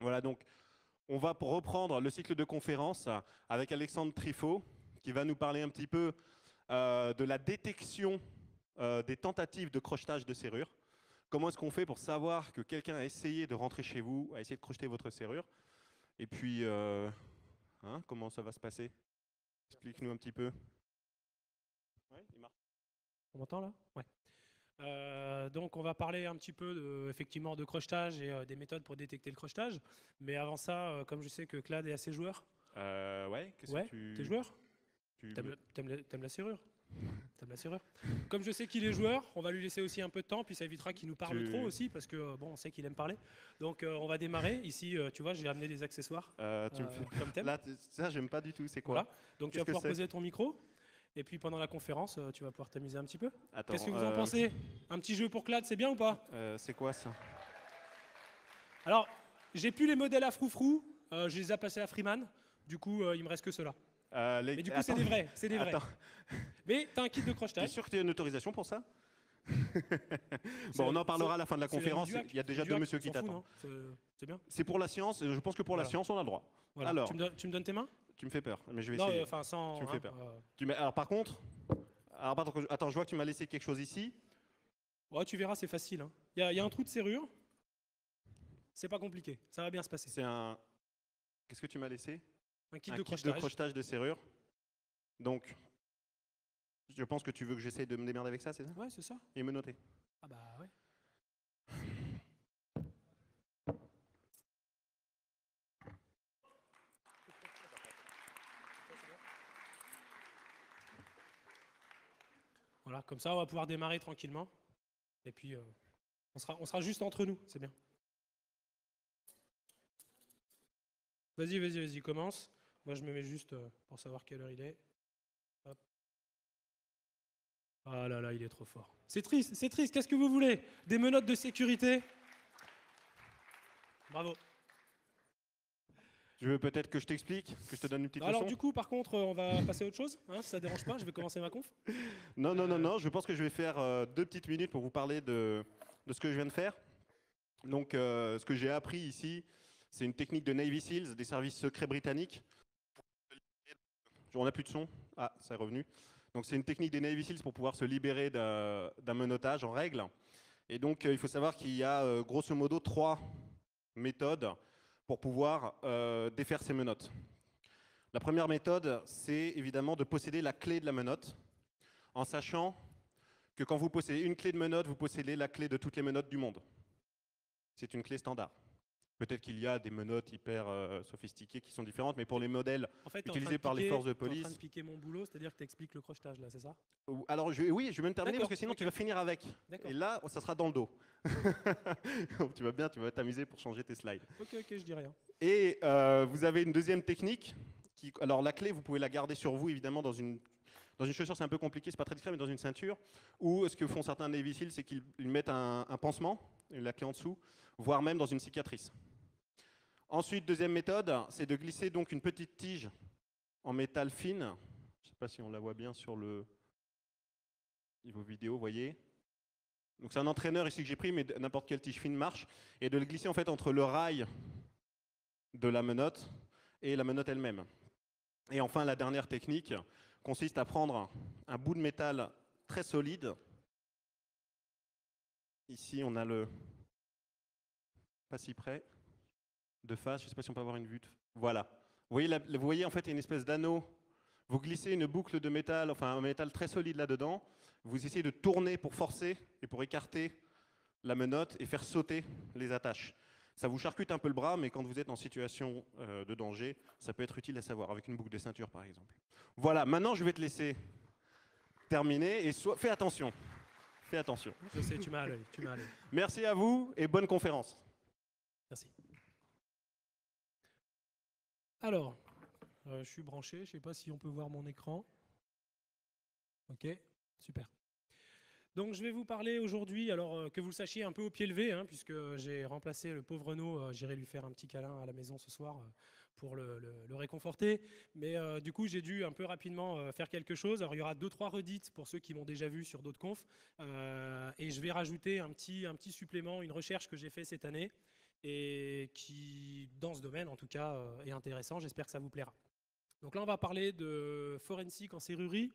Voilà, donc on va reprendre le cycle de conférence avec Alexandre Trifot, qui va nous parler un petit peu de la détection des tentatives de crochetage de serrure. Comment est-ce qu'on fait pour savoir que quelqu'un a essayé de rentrer chez vous, a essayé de crocheter votre serrure? Et puis, comment ça va se passer? Explique-nous un petit peu. Ouais, il marche. On m'entend là? Ouais. Donc on va parler un petit peu effectivement de crochetage et des méthodes pour détecter le crochetage. Mais avant ça, comme je sais que Clad est assez joueur. Ouais, qu'est-ce Ouais, que t'es joueur? tu T'aimes la serrure? T'aimes la serrure? Comme je sais qu'il est joueur, on va lui laisser aussi un peu de temps, puis ça évitera qu'il nous parle trop aussi, parce que bon, on sait qu'il aime parler. Donc on va démarrer. Ici, tu vois, j'ai amené des accessoires tu me fais... comme thème. Là, ça, j'aime pas du tout. C'est quoi? Voilà. Donc tu Qu'est-ce vas que pouvoir c'est? poser ton micro. Et puis pendant la conférence, tu vas pouvoir t'amuser un petit peu. Qu'est-ce Attends, que vous en pensez? Un petit jeu pour Clad, c'est bien ou pas? c'est quoi ça? Alors, j'ai plus les modèles à froufrou, je les ai passés à Freeman, du coup, il me reste que ceux-là. Mais du coup, c'est Attends, des vrais, c'est des vrais. attends. Mais t'as un kit de T'es crochetage. sûr que tu as une autorisation pour ça? Bon, on en parlera à la fin de la conférence. Il y a déjà deux monsieur qui t'attendent. C'est bien. C'est pour la science, et je pense que pour la Voilà. science, on a le droit. Voilà. Alors, Tu me donnes tes mains? tu me fais peur, mais je vais Non, essayer. enfin sans. Tu me fais peur. Alors, par contre, attends, je vois que tu m'as laissé quelque chose ici. Ouais, tu verras, c'est facile. Hein. Y a un trou de serrure. C'est pas compliqué, ça va bien se passer. C'est un. Qu'est-ce que tu m'as laissé? Un kit Un de kit de crochetage. crochetage de serrure. Donc, je pense que tu veux que j'essaye de me démerder avec ça, c'est ça? Ouais, c'est ça. Et me noter. Ah bah ouais. Voilà, comme ça, on va pouvoir démarrer tranquillement. Et puis, on sera juste entre nous, c'est bien. Vas-y, commence. Moi, je me mets juste pour savoir quelle heure il est. Hop. Ah là là, il est trop fort. C'est triste, qu'est-ce que vous voulez? Des menottes de sécurité? Bravo. Tu veux peut-être que je t'explique, que je te donne une petite Alors leçon? du coup, par contre, on va passer à autre chose, hein, si ça dérange pas, je vais commencer ma conf. Non, je pense que je vais faire 2 petites minutes pour vous parler de ce que je viens de faire. Donc, ce que j'ai appris ici, c'est une technique de Navy Seals, des services secrets britanniques. On n'a plus de son. Ah, ça est revenu. Donc, c'est une technique des Navy Seals pour pouvoir se libérer d'un menottage en règle. Et donc, il faut savoir qu'il y a grosso modo 3 méthodes pour pouvoir défaire ces menottes. La première méthode, c'est évidemment de posséder la clé de la menotte, en sachant que quand vous possédez une clé de menotte, vous possédez la clé de toutes les menottes du monde. C'est une clé standard. Peut-être qu'il y a des menottes hyper sophistiquées qui sont différentes, mais pour les modèles En fait, utilisés par les forces de T'es en train police... de piquer mon boulot, c'est-à-dire que tu expliques le crochetage là, c'est ça? Alors, oui, je vais même terminer parce que sinon tu vas finir avec. D'accord. Et là, ça sera dans le dos. Tu vas bien, tu vas t'amuser pour changer tes slides. Ok, je dis rien. Et vous avez une deuxième technique. Alors, la clé, vous pouvez la garder sur vous, évidemment, dans une chaussure, c'est un peu compliqué, c'est pas très discret, mais dans une ceinture. Ou ce que font certains Navy Seals, c'est qu'ils mettent un pansement, la clé en dessous, voire même dans une cicatrice. Ensuite, deuxième méthode, c'est de glisser donc une petite tige en métal fine. Je ne sais pas si on la voit bien sur le niveau vidéo, vous voyez. Donc c'est un entraîneur ici que j'ai pris, mais n'importe quelle tige fine marche. Et de le glisser en fait entre le rail de la menotte et la menotte elle-même. Et enfin, la dernière technique consiste à prendre un bout de métal très solide. Ici, on a le... Pas si près. De face, je ne sais pas si on peut avoir une vue. Voilà. Vous voyez en fait, il y a une espèce d'anneau. Vous glissez une boucle de métal, enfin un métal très solide là-dedans. Vous essayez de tourner pour forcer et pour écarter la menotte et faire sauter les attaches. Ça vous charcute un peu le bras, mais quand vous êtes en situation de danger, ça peut être utile à savoir, avec une boucle de ceinture par exemple. Voilà, maintenant je vais te laisser terminer et fais attention. Fais attention. Je sais, tu m'as à l'œil. Merci à vous et bonne conférence. Merci. Alors, je suis branché, je ne sais pas si on peut voir mon écran. Ok, super. Donc je vais vous parler aujourd'hui, alors que vous le sachiez un peu au pied levé, hein, puisque j'ai remplacé le pauvre Renaud, j'irai lui faire un petit câlin à la maison ce soir pour le réconforter. Mais du coup, j'ai dû un peu rapidement faire quelque chose. Alors il y aura 2-3 redites pour ceux qui m'ont déjà vu sur d'autres confs. Et je vais rajouter un petit supplément, une recherche que j'ai fait cette année, et qui, dans ce domaine en tout cas, est intéressant. J'espère que ça vous plaira. Donc là, on va parler de forensique en serrurerie.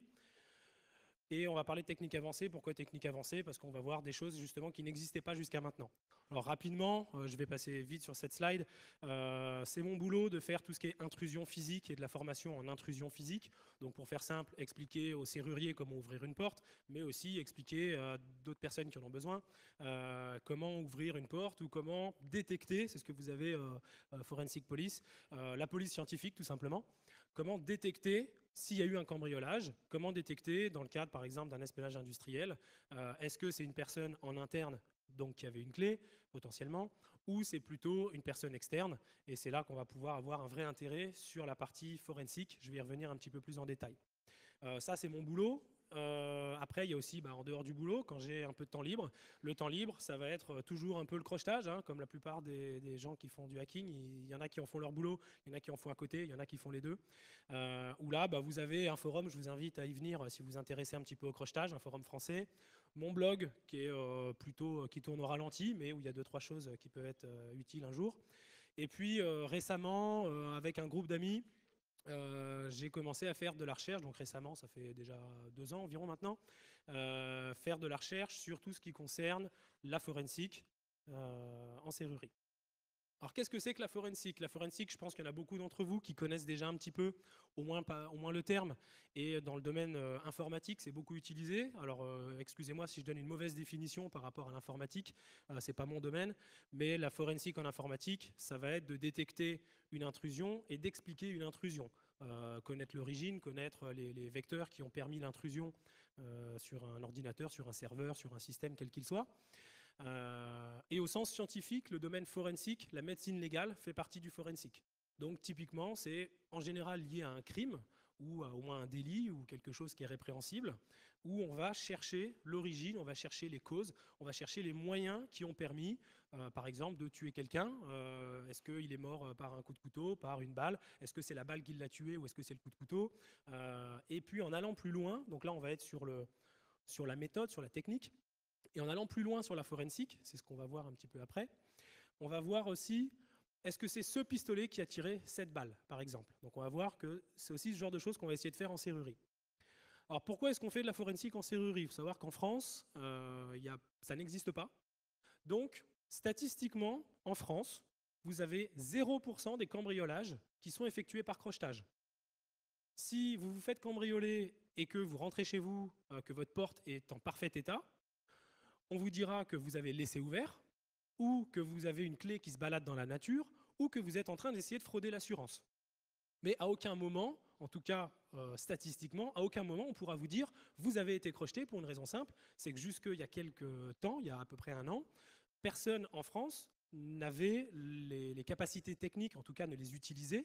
Et on va parler de technique avancée. Pourquoi technique avancée? Parce qu'on va voir des choses justement qui n'existaient pas jusqu'à maintenant. Alors rapidement, je vais passer vite sur cette slide. C'est mon boulot de faire tout ce qui est intrusion physique et de la formation en intrusion physique. Donc pour faire simple, expliquer aux serruriers comment ouvrir une porte, mais aussi expliquer à d'autres personnes qui en ont besoin comment ouvrir une porte ou comment détecter, c'est ce que vous avez Forensic Police, la police scientifique tout simplement, comment détecter s'il y a eu un cambriolage, comment détecter, dans le cadre par exemple d'un espionnage industriel, est-ce que c'est une personne en interne donc qui avait une clé potentiellement, ou c'est plutôt une personne externe, et c'est là qu'on va pouvoir avoir un vrai intérêt sur la partie forensique. Je vais y revenir un petit peu plus en détail. Ça, c'est mon boulot. Après, il y a aussi, en dehors du boulot, quand j'ai un peu de temps libre, le temps libre, ça va être toujours un peu le crochetage, hein, comme la plupart des gens qui font du hacking. Il y en a qui en font leur boulot, il y en a qui en font à côté, il y en a qui font les deux. Où là, vous avez un forum, je vous invite à y venir si vous vous intéressez un petit peu au crochetage, un forum français. Mon blog, qui est plutôt qui tourne au ralenti, mais où il y a 2-3 choses qui peuvent être utiles un jour. Et puis récemment, avec un groupe d'amis, j'ai commencé à faire de la recherche, donc récemment, ça fait déjà 2 ans environ maintenant, faire de la recherche sur tout ce qui concerne la forensique en serrurerie. Alors qu'est-ce que c'est que la forensique? La forensique, je pense qu'il y en a beaucoup d'entre vous qui connaissent déjà un petit peu, au moins le terme, et dans le domaine informatique, c'est beaucoup utilisé. Alors excusez-moi si je donne une mauvaise définition par rapport à l'informatique, c'est pas mon domaine, mais la forensique en informatique, ça va être de détecter une intrusion et d'expliquer une intrusion. Connaître l'origine, connaître les vecteurs qui ont permis l'intrusion sur un ordinateur, sur un serveur, sur un système quel qu'il soit. Et au sens scientifique, le domaine forensique, la médecine légale, fait partie du forensique. Donc typiquement, c'est en général lié à un crime ou à au moins un délit ou quelque chose qui est répréhensible, où on va chercher l'origine, on va chercher les causes, on va chercher les moyens qui ont permis, par exemple, de tuer quelqu'un. Est-ce qu'il est mort par un coup de couteau, par une balle? Est-ce que c'est la balle qui l'a tué ou est-ce que c'est le coup de couteau? Et puis en allant plus loin, donc là on va être sur la méthode, sur la technique, et en allant plus loin sur la forensique, c'est ce qu'on va voir un petit peu après, on va voir aussi, est-ce que c'est ce pistolet qui a tiré cette balle, par exemple? Donc on va voir que c'est aussi ce genre de choses qu'on va essayer de faire en serrurerie. Alors pourquoi est-ce qu'on fait de la forensique en serrurerie? Il faut savoir qu'en France, ça n'existe pas. Donc, statistiquement, en France, vous avez 0% des cambriolages qui sont effectués par crochetage. Si vous vous faites cambrioler et que vous rentrez chez vous, que votre porte est en parfait état, on vous dira que vous avez laissé ouvert, ou que vous avez une clé qui se balade dans la nature, ou que vous êtes en train d'essayer de frauder l'assurance. Mais à aucun moment, en tout cas statistiquement, à aucun moment on pourra vous dire vous avez été crocheté pour une raison simple, c'est que jusqu'il y a quelques temps, il y a à peu près 1 an, personne en France n'avait les capacités techniques, en tout cas ne les utilisait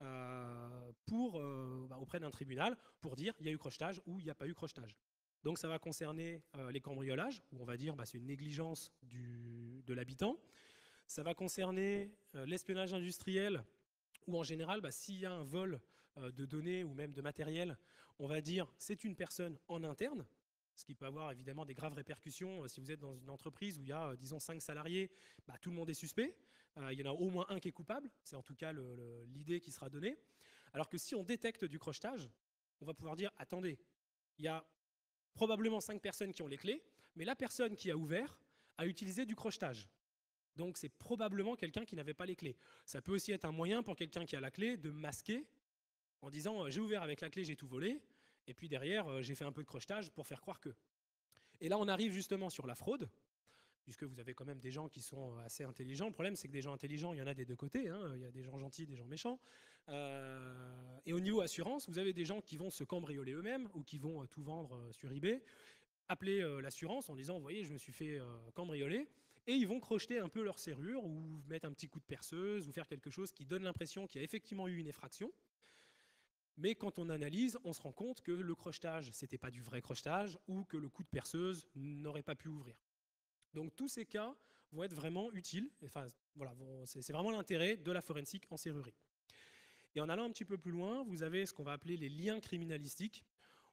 auprès d'un tribunal pour dire il y a eu crochetage ou il n'y a pas eu crochetage. Donc ça va concerner les cambriolages, où on va dire c'est une négligence de l'habitant. Ça va concerner l'espionnage industriel, où en général, s'il y a un vol de données ou même de matériel, on va dire c'est une personne en interne, ce qui peut avoir évidemment des graves répercussions. Si vous êtes dans une entreprise où il y a, disons, 5 salariés, tout le monde est suspect. Il y en a au moins un qui est coupable, c'est en tout cas l'idée qui sera donnée. Alors que si on détecte du crochetage, on va pouvoir dire attendez, il y a probablement 5 personnes qui ont les clés, mais la personne qui a ouvert a utilisé du crochetage. Donc c'est probablement quelqu'un qui n'avait pas les clés. Ça peut aussi être un moyen pour quelqu'un qui a la clé de masquer en disant j'ai ouvert avec la clé, j'ai tout volé, et puis derrière j'ai fait un peu de crochetage pour faire croire que. Et là on arrive justement sur la fraude, puisque vous avez quand même des gens qui sont assez intelligents. Le problème c'est que des gens intelligents, il y en a des deux côtés, hein. Il y a des gens gentils, des gens méchants. Et au niveau assurance, vous avez des gens qui vont se cambrioler eux-mêmes ou qui vont tout vendre sur eBay, appeler l'assurance en disant vous voyez je me suis fait cambrioler. Et ils vont crocheter un peu leur serrure ou mettre un petit coup de perceuse ou faire quelque chose qui donne l'impression qu'il y a effectivement eu une effraction. Mais quand on analyse, on se rend compte que le crochetage, ce n'était pas du vrai crochetage ou que le coup de perceuse n'aurait pas pu ouvrir. Donc tous ces cas vont être vraiment utiles. Enfin, voilà, c'est vraiment l'intérêt de la forensique en serrurerie. Et en allant un petit peu plus loin, vous avez ce qu'on va appeler les liens criminalistiques,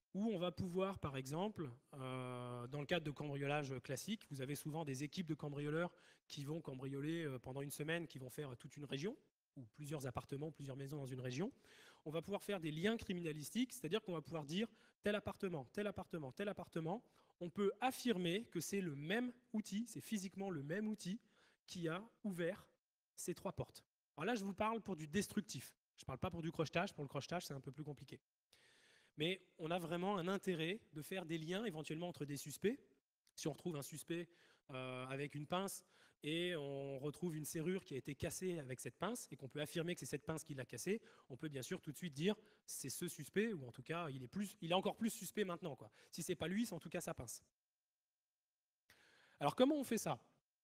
où on va pouvoir, par exemple, dans le cadre de cambriolage classique, vous avez souvent des équipes de cambrioleurs qui vont cambrioler pendant une semaine, qui vont faire toute une région, ou plusieurs appartements, plusieurs maisons dans une région. On va pouvoir faire des liens criminalistiques, c'est-à-dire qu'on va pouvoir dire tel appartement, tel appartement, tel appartement. On peut affirmer que c'est le même outil, c'est physiquement le même outil qui a ouvert ces 3 portes. Alors là, je vous parle pour du destructif. Je ne parle pas pour du crochetage. Pour le crochetage, c'est un peu plus compliqué. Mais on a vraiment un intérêt de faire des liens éventuellement entre des suspects. Si on retrouve un suspect avec une pince et on retrouve une serrure qui a été cassée avec cette pince et qu'on peut affirmer que c'est cette pince qui l'a cassée, on peut bien sûr tout de suite dire c'est ce suspect, ou en tout cas il est encore plus suspect maintenant, quoi. Si c'est pas lui, c'est en tout cas sa pince. Alors comment on fait ça ?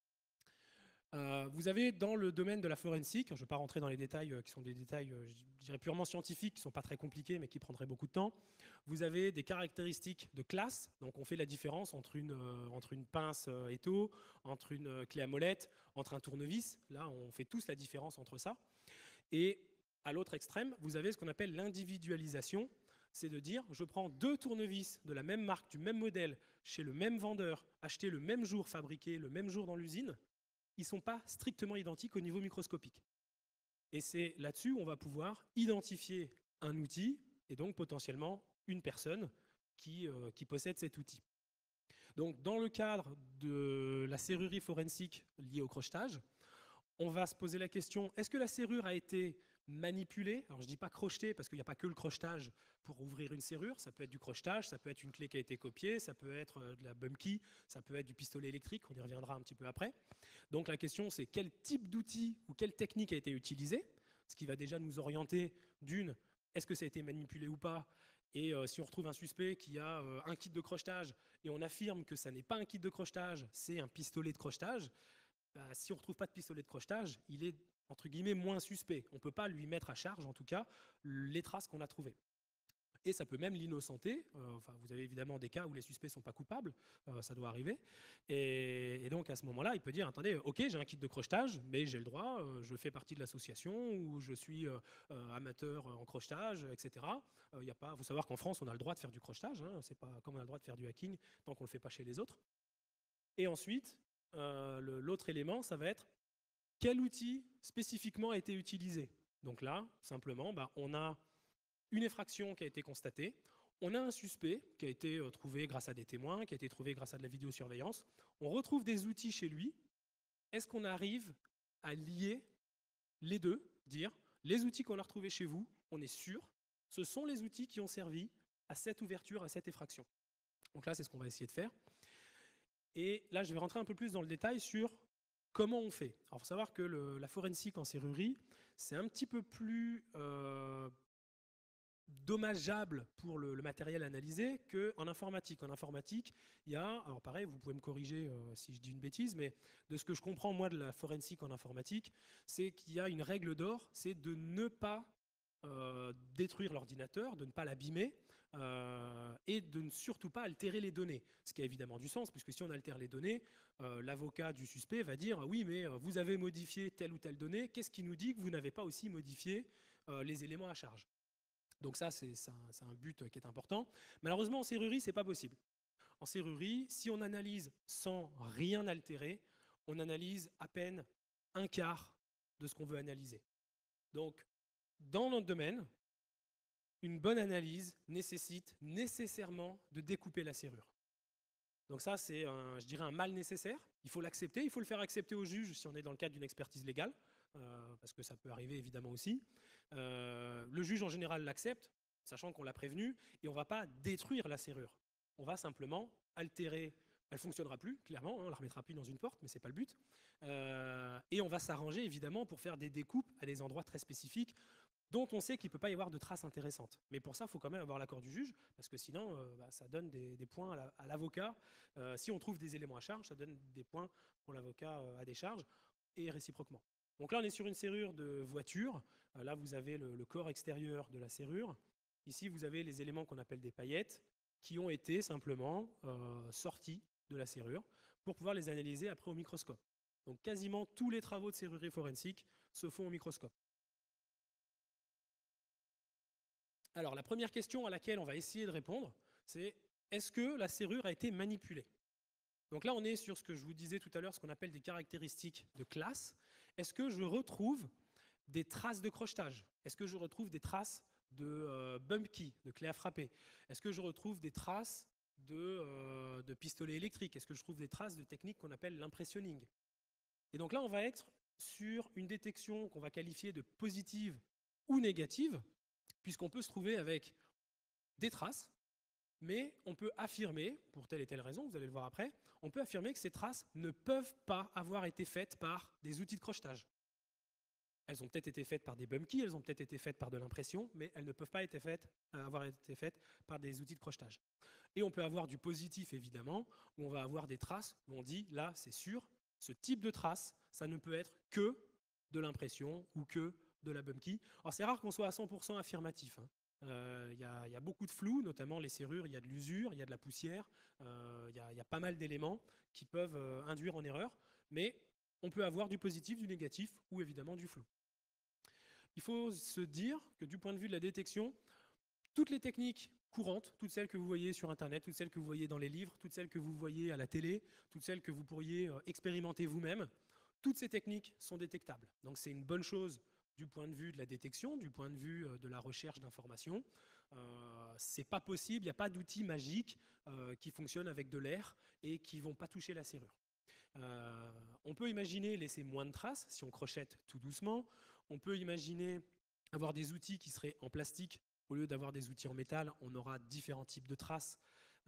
Vous avez dans le domaine de la forensique, je ne vais pas rentrer dans les détails qui sont des détails, je dirais purement scientifiques, qui ne sont pas très compliqués mais qui prendraient beaucoup de temps. Vous avez des caractéristiques de classe, donc on fait la différence entre une pince étau, entre une clé à molette, entre un tournevis. Là, on fait tous la différence entre ça. Et à l'autre extrême, vous avez ce qu'on appelle l'individualisation, c'est de dire je prends 2 tournevis de la même marque, du même modèle, chez le même vendeur, achetés le même jour, fabriqués le même jour dans l'usine. Ils ne sont pas strictement identiques au niveau microscopique. Et c'est là-dessus où on va pouvoir identifier un outil et donc potentiellement une personne qui possède cet outil. Donc dans le cadre de la serrurerie forensique liée au crochetage, on va se poser la question, est-ce que la serrure a été manipulée? Alors je ne dis pas crochetée parce qu'il n'y a pas que le crochetage pour ouvrir une serrure, ça peut être du crochetage, ça peut être une clé qui a été copiée, ça peut être de la bum key, ça peut être du pistolet électrique, on y reviendra un petit peu après. Donc la question c'est quel type d'outil ou quelle technique a été utilisée, ce qui va déjà nous orienter d'une, est-ce que ça a été manipulé ou pas, et si on retrouve un suspect qui a un kit de crochetage et on affirme que ça n'est pas un kit de crochetage, c'est un pistolet de crochetage, bah, si on ne retrouve pas de pistolet de crochetage, il est entre guillemets moins suspect. On ne peut pas lui mettre à charge, en tout cas, les traces qu'on a trouvées. Et ça peut même l'innocenter. Enfin, vous avez évidemment des cas où les suspects ne sont pas coupables, ça doit arriver. Et donc à ce moment-là, il peut dire, attendez, ok, j'ai un kit de crochetage, mais j'ai le droit, je fais partie de l'association, ou je suis amateur en crochetage, etc. Il faut savoir qu'en France, on a le droit de faire du crochetage, hein, c'est pas comme on a le droit de faire du hacking tant qu'on ne le fait pas chez les autres. Et ensuite, l'autre élément, ça va être quel outil spécifiquement a été utilisé. Donc là, simplement, on a une effraction qui a été constatée, on a un suspect qui a été trouvé grâce à des témoins, qui a été trouvé grâce à de la vidéosurveillance, on retrouve des outils chez lui, est-ce qu'on arrive à lier les deux, dire les outils qu'on a retrouvés chez vous, on est sûr, ce sont les outils qui ont servi à cette ouverture, à cette effraction. Donc là, c'est ce qu'on va essayer de faire. Et là, je vais rentrer un peu plus dans le détail sur comment on fait. Alors, il faut savoir que la forensique en serrurerie, c'est un petit peu plus dommageable pour le matériel analysé qu'en informatique. En informatique, il y a, alors pareil, vous pouvez me corriger si je dis une bêtise, mais de ce que je comprends moi de la forensique en informatique, c'est qu'il y a une règle d'or, c'est de ne pas détruire l'ordinateur, de ne pas l'abîmer, et de ne surtout pas altérer les données. Ce qui a évidemment du sens, puisque si on altère les données, l'avocat du suspect va dire « oui, mais vous avez modifié telle ou telle donnée, qu'est-ce qui nous dit que vous n'avez pas aussi modifié les éléments à charge ?» Donc ça, c'est un but qui est important. Malheureusement, en serrurerie, ce n'est pas possible. En serrurerie, si on analyse sans rien altérer, on analyse à peine un quart de ce qu'on veut analyser. Donc, dans notre domaine, une bonne analyse nécessite nécessairement de découper la serrure. Donc ça, c'est, je dirais, un mal nécessaire. Il faut l'accepter, il faut le faire accepter au juge si on est dans le cadre d'une expertise légale, parce que ça peut arriver évidemment aussi. Le juge, en général, l'accepte, sachant qu'on l'a prévenu, et on ne va pas détruire la serrure. On va simplement altérer. Elle ne fonctionnera plus, clairement, hein, on ne la remettra plus dans une porte, mais ce n'est pas le but. Et on va s'arranger, évidemment, pour faire des découpes à des endroits très spécifiques, dont on sait qu'il ne peut pas y avoir de traces intéressantes. Mais pour ça, il faut quand même avoir l'accord du juge, parce que sinon, ça donne des points à l'avocat. Si on trouve des éléments à charge, ça donne des points pour l'avocat à décharge, et réciproquement. Donc là, on est sur une serrure de voiture. Là, vous avez le corps extérieur de la serrure. Ici, vous avez les éléments qu'on appelle des paillettes, qui ont été simplement sortis de la serrure pour pouvoir les analyser après au microscope. Donc quasiment tous les travaux de serrurerie forensique se font au microscope. Alors, la première question à laquelle on va essayer de répondre, c'est est-ce que la serrure a été manipulée? Donc là, on est sur ce que je vous disais tout à l'heure, ce qu'on appelle des caractéristiques de classe. Est-ce que je retrouve des traces de crochetage? Est-ce que je retrouve des traces de bump key, de clé à frapper? Est-ce que je retrouve des traces de pistolet électrique? Est-ce que je trouve des traces de techniques qu'on appelle l'impressionning? Et donc là, on va être sur une détection qu'on va qualifier de positive ou négative, puisqu'on peut se trouver avec des traces, mais on peut affirmer, pour telle et telle raison, vous allez le voir après, on peut affirmer que ces traces ne peuvent pas avoir été faites par des outils de crochetage. Elles ont peut-être été faites par des bump keys, elles ont peut-être été faites par de l'impression, mais elles ne peuvent pas avoir été faites par des outils de crochetage. Et on peut avoir du positif, évidemment, où on va avoir des traces où on dit, là, c'est sûr, ce type de trace, ça ne peut être que de l'impression ou que de la bump key. Alors, c'est rare qu'on soit à 100% affirmatif. Il y a beaucoup de flou, notamment les serrures, il y a de l'usure, il y a de la poussière, il y a pas mal d'éléments qui peuvent induire en erreur, mais on peut avoir du positif, du négatif ou évidemment du flou. Il faut se dire que du point de vue de la détection, toutes les techniques courantes, toutes celles que vous voyez sur Internet, toutes celles que vous voyez dans les livres, toutes celles que vous voyez à la télé, toutes celles que vous pourriez expérimenter vous-même, toutes ces techniques sont détectables. Donc c'est une bonne chose du point de vue de la détection, du point de vue de la recherche d'informations. C'est pas possible, il n'y a pas d'outils magiques qui fonctionnent avec de l'air et qui ne vont pas toucher la serrure. On peut imaginer laisser moins de traces si on crochette tout doucement. On peut imaginer avoir des outils qui seraient en plastique. Au lieu d'avoir des outils en métal, on aura différents types de traces.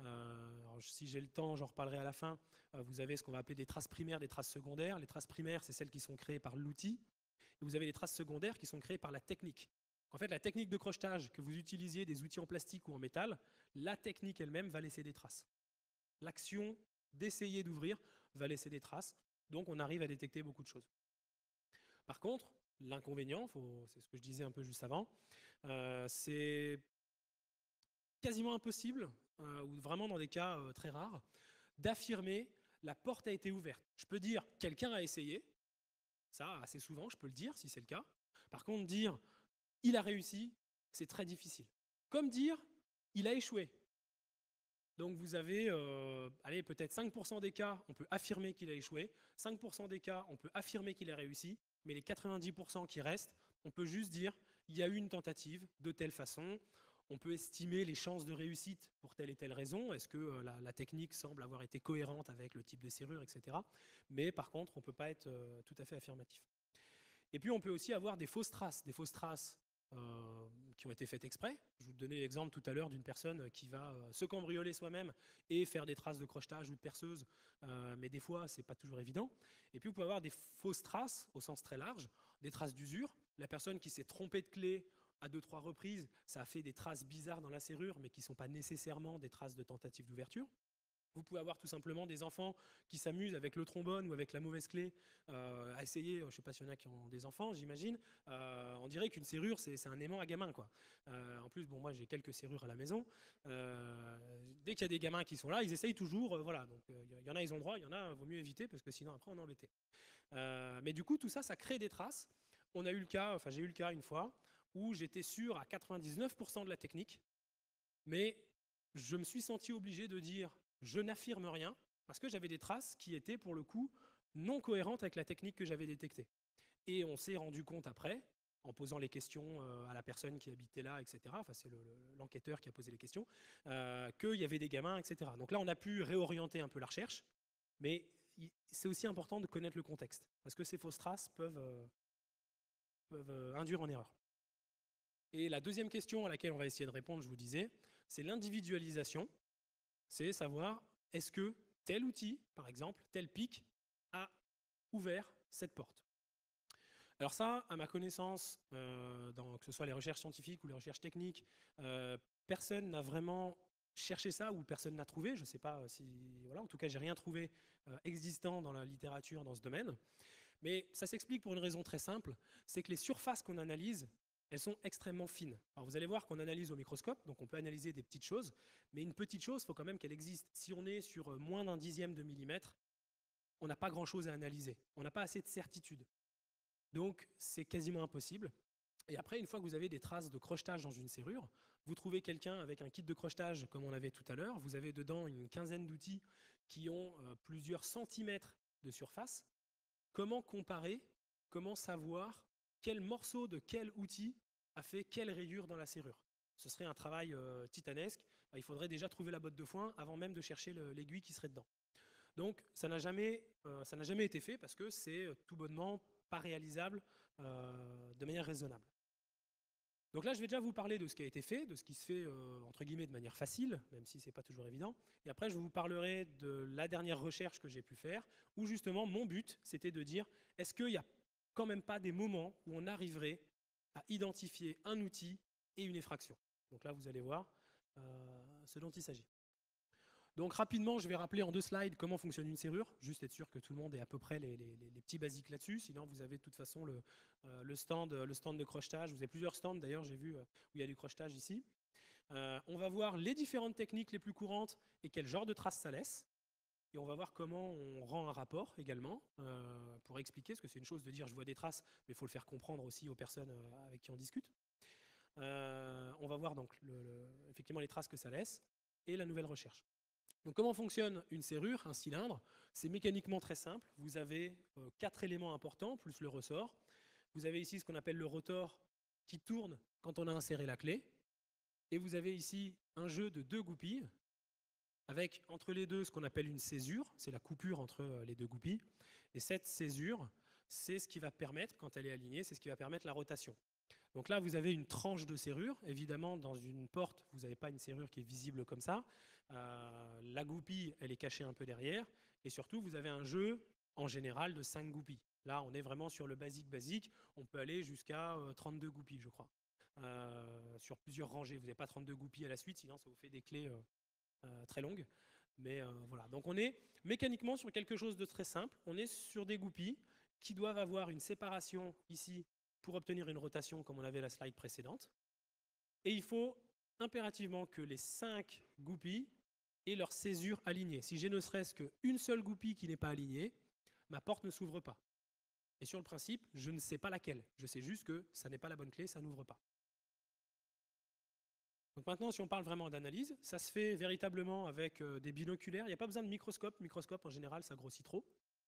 Si j'ai le temps, j'en reparlerai à la fin. Vous avez ce qu'on va appeler des traces primaires, des traces secondaires. Les traces primaires, c'est celles qui sont créées par l'outil. Et vous avez les traces secondaires qui sont créées par la technique. En fait, la technique de crochetage, que vous utilisiez des outils en plastique ou en métal, la technique elle-même va laisser des traces. L'action d'essayer d'ouvrir va laisser des traces. Donc, on arrive à détecter beaucoup de choses. Par contre, l'inconvénient, c'est ce que je disais un peu juste avant, c'est quasiment impossible, ou vraiment dans des cas très rares, d'affirmer la porte a été ouverte. Je peux dire quelqu'un a essayé, ça assez souvent, je peux le dire si c'est le cas. Par contre, dire il a réussi, c'est très difficile. Comme dire il a échoué. Donc vous avez, allez, peut-être 5% des cas, on peut affirmer qu'il a échoué, 5% des cas, on peut affirmer qu'il a réussi, mais les 90% qui restent, on peut juste dire il y a eu une tentative de telle façon. On peut estimer les chances de réussite pour telle et telle raison. Est-ce que la technique semble avoir été cohérente avec le type de serrure, etc. Mais par contre, on ne peut pas être tout à fait affirmatif. Et puis on peut aussi avoir des fausses traces qui ont été faites exprès. Je vous donnais l'exemple tout à l'heure d'une personne qui va se cambrioler soi-même et faire des traces de crochetage ou de perceuse, mais des fois, ce n'est pas toujours évident. Et puis, vous pouvez avoir des fausses traces, au sens très large, des traces d'usure. La personne qui s'est trompée de clé à 2-3 reprises, ça a fait des traces bizarres dans la serrure, mais qui ne sont pas nécessairement des traces de tentative d'ouverture. Vous pouvez avoir tout simplement des enfants qui s'amusent avec le trombone ou avec la mauvaise clé à essayer, je ne sais pas s'il y en a qui ont des enfants, j'imagine, on dirait qu'une serrure, c'est un aimant à gamin, quoi. En plus, bon, moi j'ai quelques serrures à la maison. Dès qu'il y a des gamins qui sont là, ils essayent toujours, voilà. Donc il y en a, ils ont le droit, il y en a, il vaut mieux éviter parce que sinon après on est embêté. Mais du coup, tout ça, ça crée des traces. J'ai eu le cas une fois où j'étais sûr à 99% de la technique, mais je me suis senti obligé de dire je n'affirme rien, parce que j'avais des traces qui étaient pour le coup non cohérentes avec la technique que j'avais détectée. Et on s'est rendu compte après, en posant les questions à la personne qui habitait là, etc., enfin c'est l'enquêteur qui a posé les questions, qu'il y avait des gamins, etc. Donc là on a pu réorienter un peu la recherche, mais c'est aussi important de connaître le contexte, parce que ces fausses traces peuvent induire en erreur. Et la deuxième question à laquelle on va essayer de répondre, je vous disais, c'est l'individualisation. C'est savoir est-ce que tel outil, par exemple, tel pic, a ouvert cette porte. Alors ça, à ma connaissance, que ce soit les recherches scientifiques ou les recherches techniques, personne n'a vraiment cherché ça ou personne n'a trouvé. Je ne sais pas si... Voilà, en tout cas, j'ai rien trouvé existant dans la littérature dans ce domaine. Mais ça s'explique pour une raison très simple, c'est que les surfaces qu'on analyse, elles sont extrêmement fines. Alors vous allez voir qu'on analyse au microscope, donc on peut analyser des petites choses, mais une petite chose, il faut quand même qu'elle existe. Si on est sur moins d'un dixième de millimètre, on n'a pas grand-chose à analyser. On n'a pas assez de certitude. Donc c'est quasiment impossible. Et après, une fois que vous avez des traces de crochetage dans une serrure, vous trouvez quelqu'un avec un kit de crochetage comme on avait tout à l'heure. Vous avez dedans une quinzaine d'outils qui ont plusieurs centimètres de surface. Comment comparer, comment savoir quel morceau de quel outil a fait quelle rayure dans la serrure? Ce serait un travail titanesque. Il faudrait déjà trouver la botte de foin avant même de chercher l'aiguille qui serait dedans. Donc ça n'a jamais été fait parce que c'est tout bonnement pas réalisable de manière raisonnable. Donc là, je vais déjà vous parler de ce qui a été fait, de ce qui se fait entre guillemets de manière facile, même si ce n'est pas toujours évident. Et après, je vous parlerai de la dernière recherche que j'ai pu faire, où justement mon but, c'était de dire, est-ce qu'il n'y a quand même pas des moments où on arriverait à identifier un outil et une effraction? Donc là, vous allez voir ce dont il s'agit. Donc rapidement, je vais rappeler en 2 slides comment fonctionne une serrure, juste être sûr que tout le monde ait à peu près les petits basiques là-dessus. Sinon, vous avez de toute façon le stand de crochetage. Vous avez plusieurs stands d'ailleurs, j'ai vu où il y a du crochetage ici. On va voir les différentes techniques les plus courantes et quel genre de traces ça laisse. Et on va voir comment on rend un rapport également pour expliquer, parce que c'est une chose de dire je vois des traces, mais il faut le faire comprendre aussi aux personnes avec qui on discute. On va voir donc effectivement les traces que ça laisse et la nouvelle recherche. Donc comment fonctionne une serrure, un cylindre? C'est mécaniquement très simple. Vous avez 4 éléments importants, plus le ressort. Vous avez ici ce qu'on appelle le rotor qui tourne quand on a inséré la clé. Et vous avez ici un jeu de 2 goupilles, avec entre les deux ce qu'on appelle une césure, c'est la coupure entre les 2 goupilles. Et cette césure, c'est ce qui va permettre, quand elle est alignée, c'est ce qui va permettre la rotation. Donc là, vous avez une tranche de serrure. Évidemment, dans une porte, vous n'avez pas une serrure qui est visible comme ça. La goupille, elle est cachée un peu derrière. Et surtout, vous avez un jeu, en général, de 5 goupilles. Là, on est vraiment sur le basique. On peut aller jusqu'à 32 goupilles, je crois, sur plusieurs rangées. Vous n'avez pas 32 goupilles à la suite, sinon ça vous fait des clés très longues. Mais voilà, donc on est mécaniquement sur quelque chose de très simple. On est sur des goupilles qui doivent avoir une séparation ici pour obtenir une rotation comme on avait la slide précédente. Et il faut impérativement que les 5 goupilles aient leur césure alignée. Si j'ai ne serait-ce qu'une seule goupille qui n'est pas alignée, ma porte ne s'ouvre pas. Et sur le principe, je ne sais pas laquelle. Je sais juste que ça n'est pas la bonne clé, ça n'ouvre pas. Donc maintenant, si on parle vraiment d'analyse, ça se fait véritablement avec des binoculaires. Il n'y a pas besoin de microscope. Microscope, en général, ça grossit trop.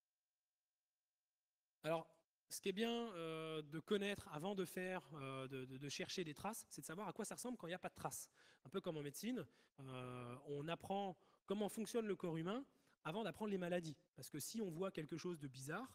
Alors, ce qui est bien de connaître avant de faire, de chercher des traces, c'est de savoir à quoi ça ressemble quand il n'y a pas de traces. Un peu comme en médecine, on apprend comment fonctionne le corps humain avant d'apprendre les maladies. Parce que si on voit quelque chose de bizarre,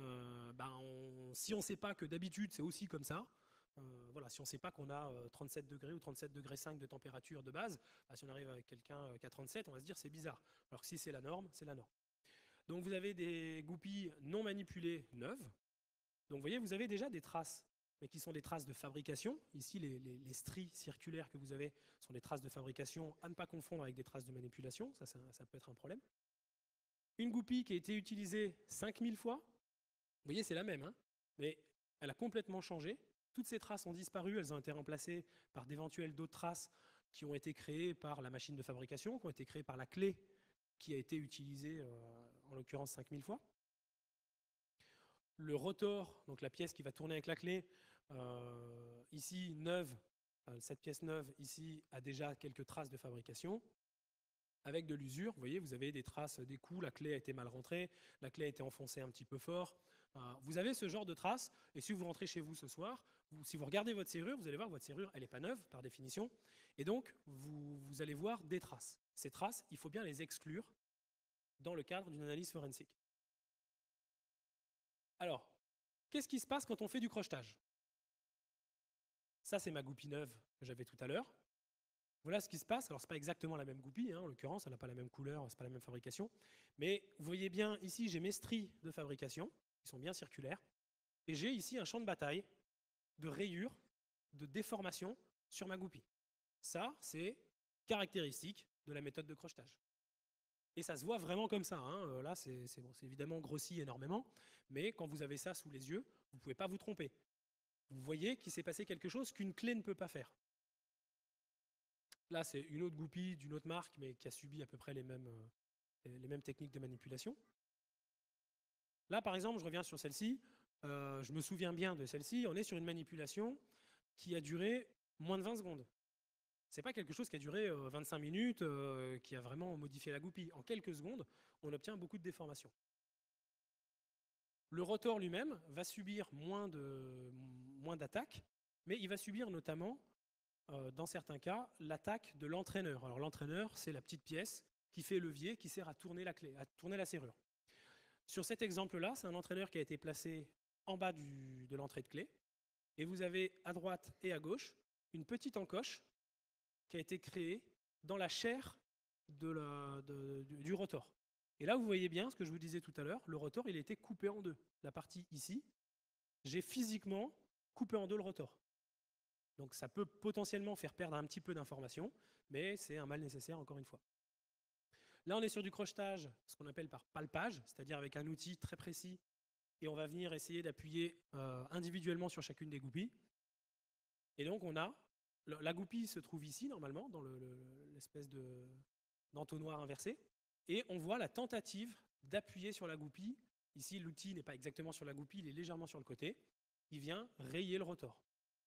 si on ne sait pas que d'habitude c'est aussi comme ça, voilà, si on ne sait pas qu'on a 37 degrés ou 37 degrés 5 de température de base, si on arrive avec quelqu'un qui a 37, on va se dire c'est bizarre. Alors que si c'est la norme, c'est la norme. Donc vous avez des goupilles non manipulées neuves. Donc vous voyez, vous avez déjà des traces, mais qui sont des traces de fabrication. Ici, les stries circulaires que vous avez sont des traces de fabrication à ne pas confondre avec des traces de manipulation. Ça peut être un problème. Une goupille qui a été utilisée 5000 fois, vous voyez, c'est la même, hein, mais elle a complètement changé. Toutes ces traces ont disparu, elles ont été remplacées par d'éventuelles d'autres traces qui ont été créées par la machine de fabrication, qui ont été créées par la clé qui a été utilisée, en l'occurrence 5000 fois. Le rotor, donc la pièce qui va tourner avec la clé, ici neuve, cette pièce neuve ici a déjà quelques traces de fabrication. Avec de l'usure, vous voyez, vous avez des traces des coups, la clé a été mal rentrée, la clé a été enfoncée un petit peu fort. Vous avez ce genre de traces, et si vous rentrez chez vous ce soir, si vous regardez votre serrure, vous allez voir que votre serrure, elle n'est pas neuve par définition, et donc vous allez voir des traces. Ces traces, il faut bien les exclure dans le cadre d'une analyse forensique. Alors, qu'est-ce qui se passe quand on fait du crochetage? Ça, c'est ma goupille neuve que j'avais tout à l'heure. Voilà ce qui se passe. Alors, ce n'est pas exactement la même goupille, hein, en l'occurrence, elle n'a pas la même couleur, ce n'est pas la même fabrication. Mais vous voyez bien, ici, j'ai mes stries de fabrication, qui sont bien circulaires. Et j'ai ici un champ de bataille de rayures, de déformation sur ma goupille. Ça, c'est caractéristique de la méthode de crochetage. Et ça se voit vraiment comme ça, hein. Là, c'est évidemment grossi énormément, mais quand vous avez ça sous les yeux, vous ne pouvez pas vous tromper. Vous voyez qu'il s'est passé quelque chose qu'une clé ne peut pas faire. Là, c'est une autre goupille d'une autre marque, mais qui a subi à peu près les mêmes techniques de manipulation. Là, par exemple, je reviens sur celle-ci. Je me souviens bien de celle-ci. On est sur une manipulation qui a duré moins de 20 secondes. Ce n'est pas quelque chose qui a duré 25 minutes, qui a vraiment modifié la goupille. En quelques secondes, on obtient beaucoup de déformations. Le rotor lui-même va subir moins d'attaques, mais il va subir notamment, dans certains cas, l'attaque de l'entraîneur. Alors l'entraîneur, c'est la petite pièce qui fait levier, qui sert à tourner la clé, à tourner la serrure. Sur cet exemple-là, c'est un entraîneur qui a été placé en bas de l'entrée de clé, et vous avez à droite et à gauche une petite encoche qui a été créée dans la chair du rotor. Et là, vous voyez bien ce que je vous disais tout à l'heure, le rotor, il a été coupé en deux. La partie ici, j'ai physiquement coupé en deux le rotor. Donc ça peut potentiellement faire perdre un petit peu d'informations, mais c'est un mal nécessaire encore une fois. Là, on est sur du crochetage, ce qu'on appelle par palpage, c'est-à-dire avec un outil très précis, et on va venir essayer d'appuyer individuellement sur chacune des goupilles. Et donc la goupille se trouve ici, normalement, dans l'espèce d'entonnoir inversé, et on voit la tentative d'appuyer sur la goupille. Ici, l'outil n'est pas exactement sur la goupille, il est légèrement sur le côté. Il vient rayer le rotor.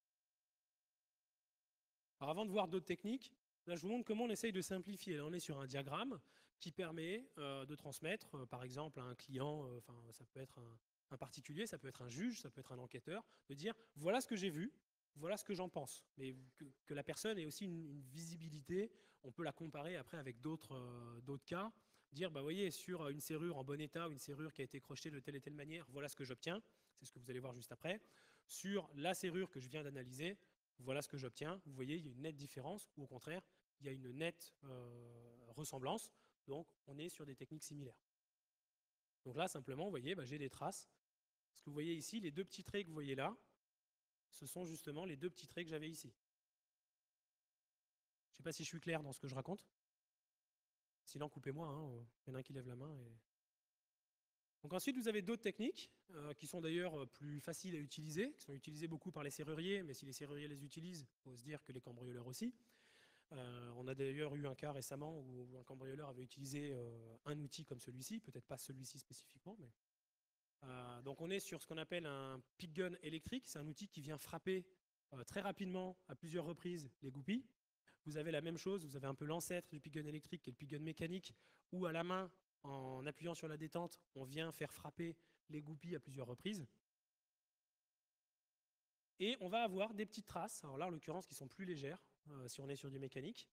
Alors avant de voir d'autres techniques, là, je vous montre comment on essaye de simplifier. Là, on est sur un diagramme qui permet de transmettre, par exemple, à un client, ça peut être un particulier, ça peut être un juge, ça peut être un enquêteur, de dire « voilà ce que j'ai vu, voilà ce que j'en pense ». Mais que la personne ait aussi une visibilité, on peut la comparer après avec d'autres cas, dire bah, « voyez, sur une serrure en bon état, une serrure qui a été crochetée de telle et telle manière, voilà ce que j'obtiens ». C'est ce que vous allez voir juste après. Sur la serrure que je viens d'analyser, voilà ce que j'obtiens. Vous voyez, il y a une nette différence, ou au contraire, il y a une nette ressemblance. Donc, on est sur des techniques similaires. Donc là, simplement, vous voyez, j'ai des traces. Ce que vous voyez ici, les deux petits traits que vous voyez là, ce sont justement les deux petits traits que j'avais ici. Je ne sais pas si je suis clair dans ce que je raconte. Sinon, coupez-moi. Il y en a un qui lève la main. Donc ensuite, vous avez d'autres techniques qui sont d'ailleurs plus faciles à utiliser, qui sont utilisées beaucoup par les serruriers, mais si les serruriers les utilisent, il faut se dire que les cambrioleurs aussi. On a d'ailleurs eu un cas récemment où un cambrioleur avait utilisé un outil comme celui-ci, peut-être pas celui-ci spécifiquement, mais donc on est sur ce qu'on appelle un pick gun électrique. C'est un outil qui vient frapper très rapidement, à plusieurs reprises, les goupilles. Vous avez la même chose, vous avez un peu l'ancêtre du pick gun électrique, qui est le pick gun mécanique, où à la main, en appuyant sur la détente, on vient faire frapper les goupilles à plusieurs reprises. Et on va avoir des petites traces, alors là en l'occurrence qui sont plus légères, si on est sur du mécanique.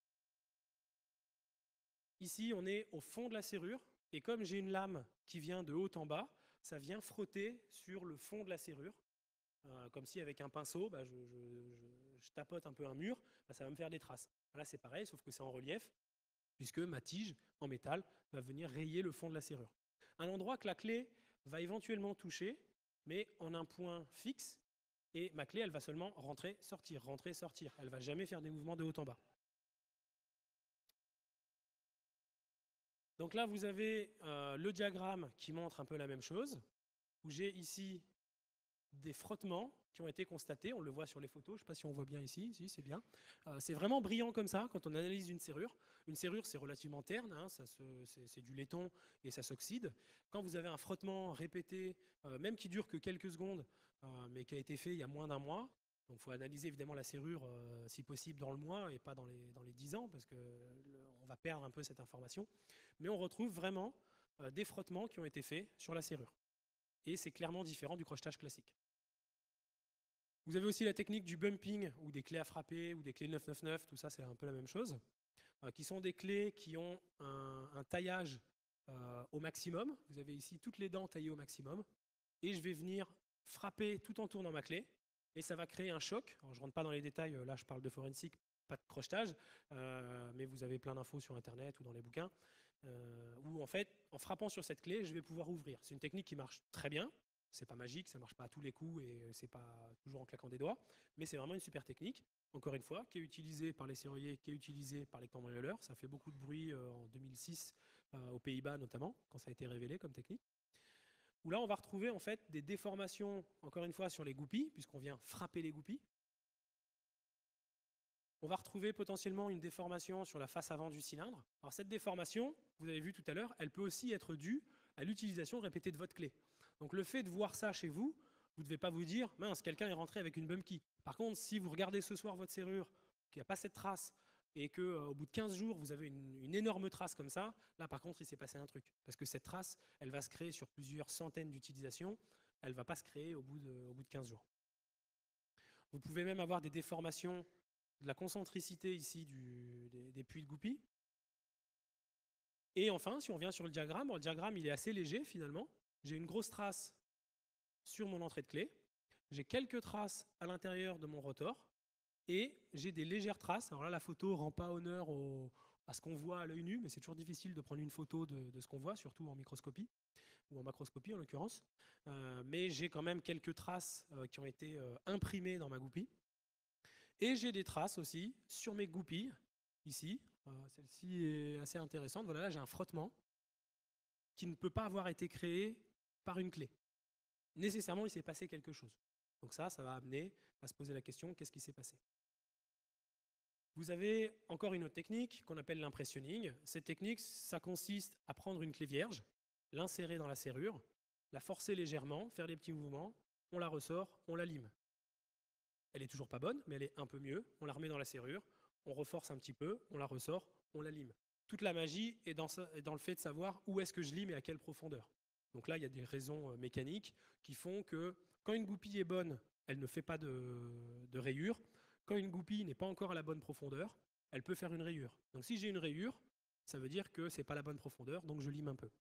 Ici, on est au fond de la serrure, et comme j'ai une lame qui vient de haut en bas, ça vient frotter sur le fond de la serrure, comme si avec un pinceau, je tapote un peu un mur, ça va me faire des traces. Là, c'est pareil, sauf que c'est en relief, puisque ma tige en métal va venir rayer le fond de la serrure. Un endroit que la clé va éventuellement toucher, mais en un point fixe, et ma clé, elle va seulement rentrer, sortir. Elle ne va jamais faire des mouvements de haut en bas. Donc là, vous avez le diagramme qui montre un peu la même chose, où j'ai ici des frottements qui ont été constatés. On le voit sur les photos, je ne sais pas si on voit bien ici, si c'est bien. C'est vraiment brillant comme ça quand on analyse une serrure. Une serrure, c'est relativement terne, c'est du laiton et ça s'oxyde. Quand vous avez un frottement répété, même qui dure que quelques secondes, mais qui a été fait il y a moins d'un mois, donc il faut analyser évidemment la serrure, si possible, dans le mois et pas dans les 10 ans, parce qu'on va perdre un peu cette information. Mais on retrouve vraiment des frottements qui ont été faits sur la serrure. Et c'est clairement différent du crochetage classique. Vous avez aussi la technique du bumping, ou des clés à frapper, ou des clés 999, tout ça c'est un peu la même chose, qui sont des clés qui ont un taillage au maximum. Vous avez ici toutes les dents taillées au maximum, et je vais venir frapper tout en tournant ma clé, et ça va créer un choc. Alors, je ne rentre pas dans les détails, là je parle de forensique, pas de crochetage, mais vous avez plein d'infos sur Internet ou dans les bouquins, où en fait, en frappant sur cette clé, je vais pouvoir ouvrir. C'est une technique qui marche très bien. C'est pas magique, ça marche pas à tous les coups et c'est pas toujours en claquant des doigts, mais c'est vraiment une super technique, encore une fois, qui est utilisée par les serruriers, qui est utilisée par les cambrioleurs. Ça fait beaucoup de bruit en 2006, aux Pays-Bas notamment, quand ça a été révélé comme technique. Où là, on va retrouver en fait des déformations, encore une fois, sur les goupilles, puisqu'on vient frapper les goupilles. On va retrouver potentiellement une déformation sur la face avant du cylindre. Alors cette déformation, vous avez vu tout à l'heure, elle peut aussi être due à l'utilisation répétée de votre clé. Donc le fait de voir ça chez vous, vous ne devez pas vous dire, mince, quelqu'un est rentré avec une bum key. Par contre, si vous regardez ce soir votre serrure, qu'il n'y a pas cette trace, et qu'au bout de 15 jours, vous avez une énorme trace comme ça, là par contre, il s'est passé un truc. Parce que cette trace, elle va se créer sur plusieurs centaines d'utilisations, elle ne va pas se créer au bout de 15 jours. Vous pouvez même avoir des déformations de la concentricité ici des puits de goupilles. Et enfin, si on vient sur le diagramme il est assez léger finalement. J'ai une grosse trace sur mon entrée de clé, j'ai quelques traces à l'intérieur de mon rotor, et j'ai des légères traces. Alors là, la photo ne rend pas honneur à ce qu'on voit à l'œil nu, mais c'est toujours difficile de prendre une photo de ce qu'on voit, surtout en microscopie, ou en macroscopie en l'occurrence. Mais j'ai quand même quelques traces qui ont été imprimées dans ma goupille. Et j'ai des traces aussi sur mes goupilles, ici. Celle-ci est assez intéressante. Voilà, là j'ai un frottement qui ne peut pas avoir été créé par une clé. Nécessairement, il s'est passé quelque chose. Donc ça va amener à se poser la question, qu'est-ce qui s'est passé? Vous avez encore une autre technique qu'on appelle l'impressionning. Cette technique, ça consiste à prendre une clé vierge, l'insérer dans la serrure, la forcer légèrement, faire des petits mouvements, on la ressort, on la lime. Elle est toujours pas bonne, mais elle est un peu mieux. On la remet dans la serrure, on reforce un petit peu, on la ressort, on la lime. Toute la magie est dans le fait de savoir où est-ce que je lime et à quelle profondeur. Donc là, il y a des raisons mécaniques qui font que quand une goupille est bonne, elle ne fait pas de rayures. Quand une goupille n'est pas encore à la bonne profondeur, elle peut faire une rayure. Donc si j'ai une rayure, ça veut dire que ce n'est pas la bonne profondeur, donc je lime un peu.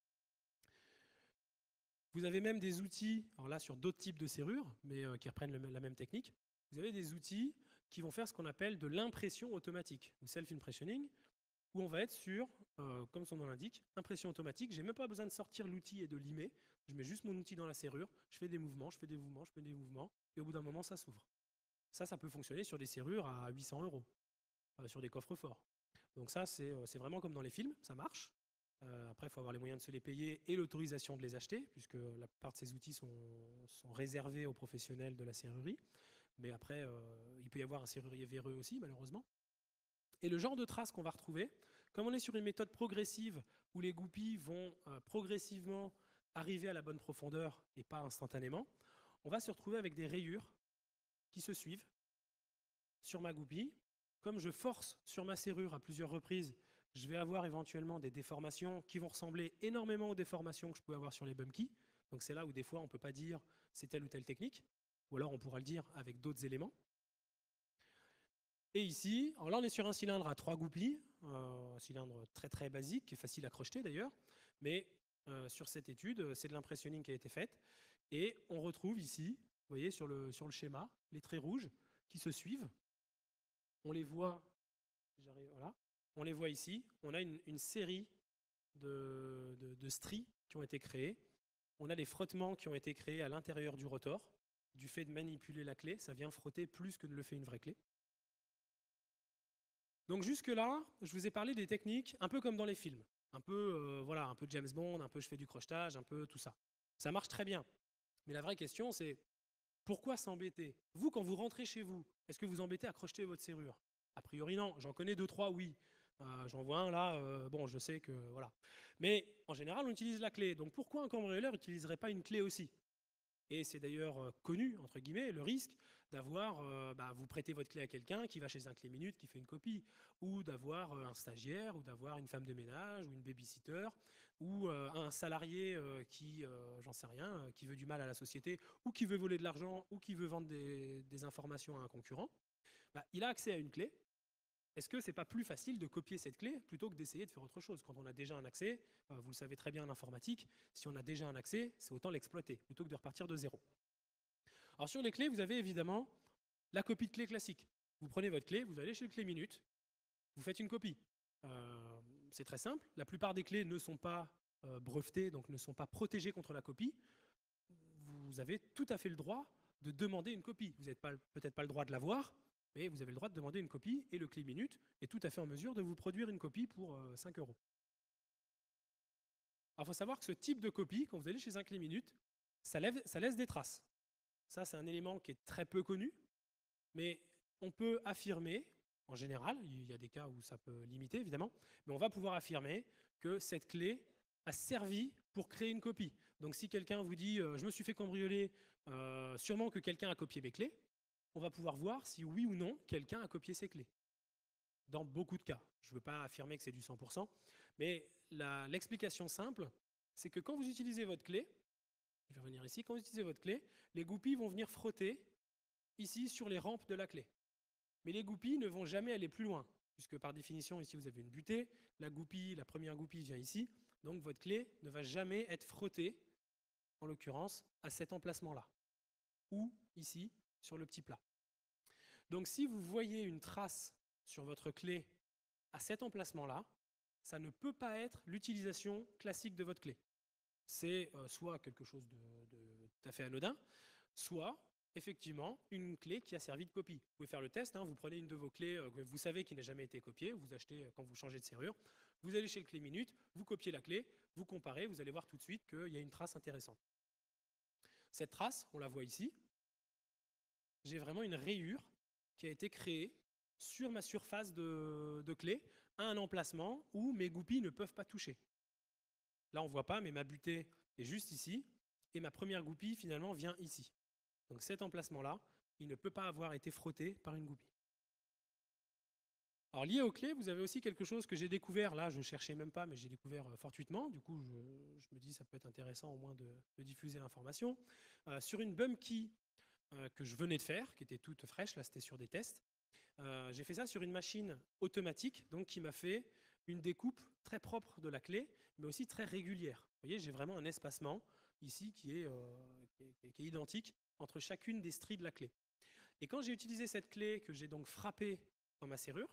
Vous avez même des outils, alors là sur d'autres types de serrures, mais qui reprennent la même technique, vous avez des outils qui vont faire ce qu'on appelle de l'impression automatique, ou self-impressioning, où on va être sur, comme son nom l'indique, impression automatique. Je n'ai même pas besoin de sortir l'outil et de limer. Je mets juste mon outil dans la serrure, je fais des mouvements, je fais des mouvements, je fais des mouvements, et au bout d'un moment, ça s'ouvre. Ça peut fonctionner sur des serrures à 800 €, sur des coffres forts. Donc ça, c'est vraiment comme dans les films, ça marche. Après, il faut avoir les moyens de se les payer et l'autorisation de les acheter, puisque la plupart de ces outils sont réservés aux professionnels de la serrurerie. Mais après, il peut y avoir un serrurier véreux aussi, malheureusement. Et le genre de traces qu'on va retrouver, comme on est sur une méthode progressive où les goupilles vont progressivement arriver à la bonne profondeur et pas instantanément, on va se retrouver avec des rayures qui se suivent sur ma goupille. Comme je force sur ma serrure à plusieurs reprises, je vais avoir éventuellement des déformations qui vont ressembler énormément aux déformations que je peux avoir sur les bum keys. Donc c'est là où des fois on ne peut pas dire c'est telle ou telle technique, ou alors on pourra le dire avec d'autres éléments. Et ici, alors là on est sur un cylindre à 3 goupilles, un cylindre très très basique, qui est facile à crocheter d'ailleurs, mais sur cette étude, c'est de l'impressionning qui a été faite, et on retrouve ici, vous voyez sur le schéma, les traits rouges qui se suivent. On les voit, voilà, on les voit ici, on a une série de stries qui ont été créées. On a des frottements qui ont été créés à l'intérieur du rotor, du fait de manipuler la clé, ça vient frotter plus que ne le fait une vraie clé. Donc jusque-là, je vous ai parlé des techniques un peu comme dans les films. Un peu, voilà, un peu James Bond, un peu je fais du crochetage, un peu tout ça. Ça marche très bien. Mais la vraie question, c'est pourquoi s'embêter? Vous, quand vous rentrez chez vous, est-ce que vous embêtez à crocheter votre serrure? A priori, non. J'en connais 2-3, oui. J'en vois un là, bon, je sais que, voilà. Mais en général, on utilise la clé. Donc pourquoi un cambrioleur n'utiliserait pas une clé aussi? Et c'est d'ailleurs connu, entre guillemets, le risque d'avoir, vous prêtez votre clé à quelqu'un qui va chez un clé minute, qui fait une copie, ou d'avoir un stagiaire, ou d'avoir une femme de ménage, ou une babysitter, ou un salarié qui, j'en sais rien, qui veut du mal à la société, ou qui veut voler de l'argent, ou qui veut vendre des informations à un concurrent. Il a accès à une clé. Est-ce que c'est pas plus facile de copier cette clé plutôt que d'essayer de faire autre chose? Quand on a déjà un accès, vous le savez très bien en informatique, si on a déjà un accès, c'est autant l'exploiter plutôt que de repartir de zéro. Alors sur les clés, vous avez évidemment la copie de clé classique. Vous prenez votre clé, vous allez chez le clé minute, vous faites une copie. C'est très simple. La plupart des clés ne sont pas brevetées, donc ne sont pas protégées contre la copie. Vous avez tout à fait le droit de demander une copie. Vous n'avez peut-être pas le droit de l'avoir, mais vous avez le droit de demander une copie et le clé minute est tout à fait en mesure de vous produire une copie pour 5 €. Alors il faut savoir que ce type de copie, quand vous allez chez un clé minute, ça laisse des traces. Ça, c'est un élément qui est très peu connu, mais on peut affirmer, en général, il y a des cas où ça peut limiter évidemment, mais on va pouvoir affirmer que cette clé a servi pour créer une copie. Donc si quelqu'un vous dit je me suis fait cambrioler, sûrement que quelqu'un a copié mes clés, on va pouvoir voir si oui ou non quelqu'un a copié ses clés. Dans beaucoup de cas. Je ne veux pas affirmer que c'est du 100%, mais l'explication simple, c'est que quand vous utilisez votre clé, je vais revenir ici, quand vous utilisez votre clé, les goupilles vont venir frotter ici sur les rampes de la clé. Mais les goupilles ne vont jamais aller plus loin, puisque par définition, ici vous avez une butée, la première goupille vient ici, donc votre clé ne va jamais être frottée, en l'occurrence, à cet emplacement-là, ou ici, sur le petit plat. Donc si vous voyez une trace sur votre clé à cet emplacement-là, ça ne peut pas être l'utilisation classique de votre clé. C'est soit quelque chose de tout à fait anodin, soit effectivement une clé qui a servi de copie. Vous pouvez faire le test, hein, vous prenez une de vos clés que vous savez qui n'a jamais été copiée, vous achetez quand vous changez de serrure, vous allez chez le Clé Minute, vous copiez la clé, vous comparez, vous allez voir tout de suite qu'il y a une trace intéressante. Cette trace, on la voit ici, j'ai vraiment une rayure qui a été créée sur ma surface de clé à un emplacement où mes goupilles ne peuvent pas toucher. Là, on ne voit pas, mais ma butée est juste ici, et ma première goupille, finalement, vient ici. Donc cet emplacement-là, il ne peut pas avoir été frotté par une goupille. Alors lié aux clés, vous avez aussi quelque chose que j'ai découvert, là je ne cherchais même pas, mais j'ai découvert fortuitement, du coup je me dis ça peut être intéressant au moins de diffuser l'information. Sur une bum key que je venais de faire, qui était toute fraîche, là c'était sur des tests, j'ai fait ça sur une machine automatique, donc qui m'a fait une découpe très propre de la clé, mais aussi très régulière. Vous voyez, j'ai vraiment un espacement ici qui est identique entre chacune des stries de la clé. Et quand j'ai utilisé cette clé que j'ai donc frappée dans ma serrure,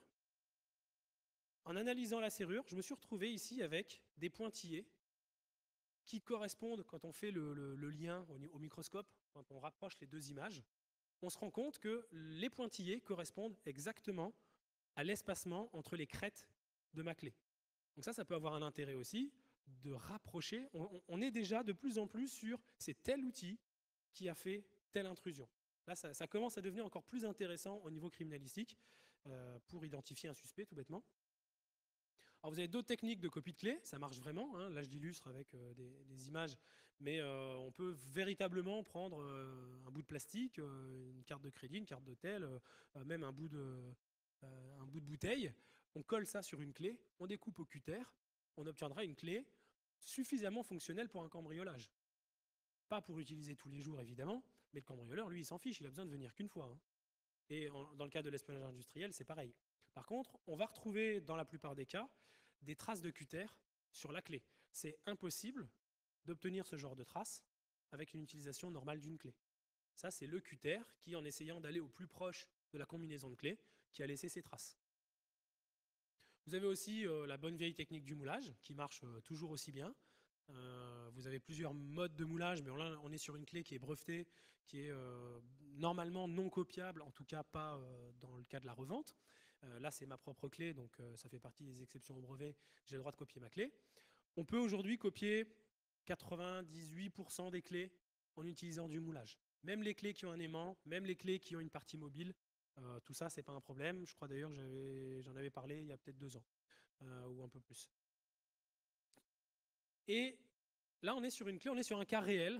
en analysant la serrure, je me suis retrouvé ici avec des pointillés qui correspondent, quand on fait le lien au microscope, quand on rapproche les deux images, on se rend compte que les pointillés correspondent exactement à l'espacement entre les crêtes de ma clé. Donc ça peut avoir un intérêt aussi de rapprocher. On est déjà de plus en plus sur c'est tel outil qui a fait telle intrusion. Là, ça commence à devenir encore plus intéressant au niveau criminalistique pour identifier un suspect, tout bêtement. Alors vous avez d'autres techniques de copie de clé, ça marche vraiment, hein. Là je l'illustre avec des images, mais on peut véritablement prendre un bout de plastique, une carte de crédit, une carte d'hôtel, même un bout de bouteille, on colle ça sur une clé, on découpe au cutter, on obtiendra une clé suffisamment fonctionnelle pour un cambriolage. Pas pour utiliser tous les jours évidemment, mais le cambrioleur lui il s'en fiche, il a besoin de venir qu'une fois, hein. Et dans le cas de l'espionnage industriel, c'est pareil. Par contre, on va retrouver dans la plupart des cas des traces de cutter sur la clé. C'est impossible d'obtenir ce genre de traces avec une utilisation normale d'une clé. Ça, c'est le cutter qui, en essayant d'aller au plus proche de la combinaison de clés, qui a laissé ses traces. Vous avez aussi la bonne vieille technique du moulage, qui marche toujours aussi bien. Vous avez plusieurs modes de moulage, mais là, on est sur une clé qui est brevetée, qui est normalement non copiable, en tout cas pas dans le cas de la revente. Là, c'est ma propre clé, donc ça fait partie des exceptions au brevet. J'ai le droit de copier ma clé. On peut aujourd'hui copier 98% des clés en utilisant du moulage. Même les clés qui ont un aimant, même les clés qui ont une partie mobile, tout ça, c'est pas un problème. Je crois d'ailleurs que j'en avais parlé il y a peut-être 2 ans, ou un peu plus. Et là, on est sur une clé, on est sur un cas réel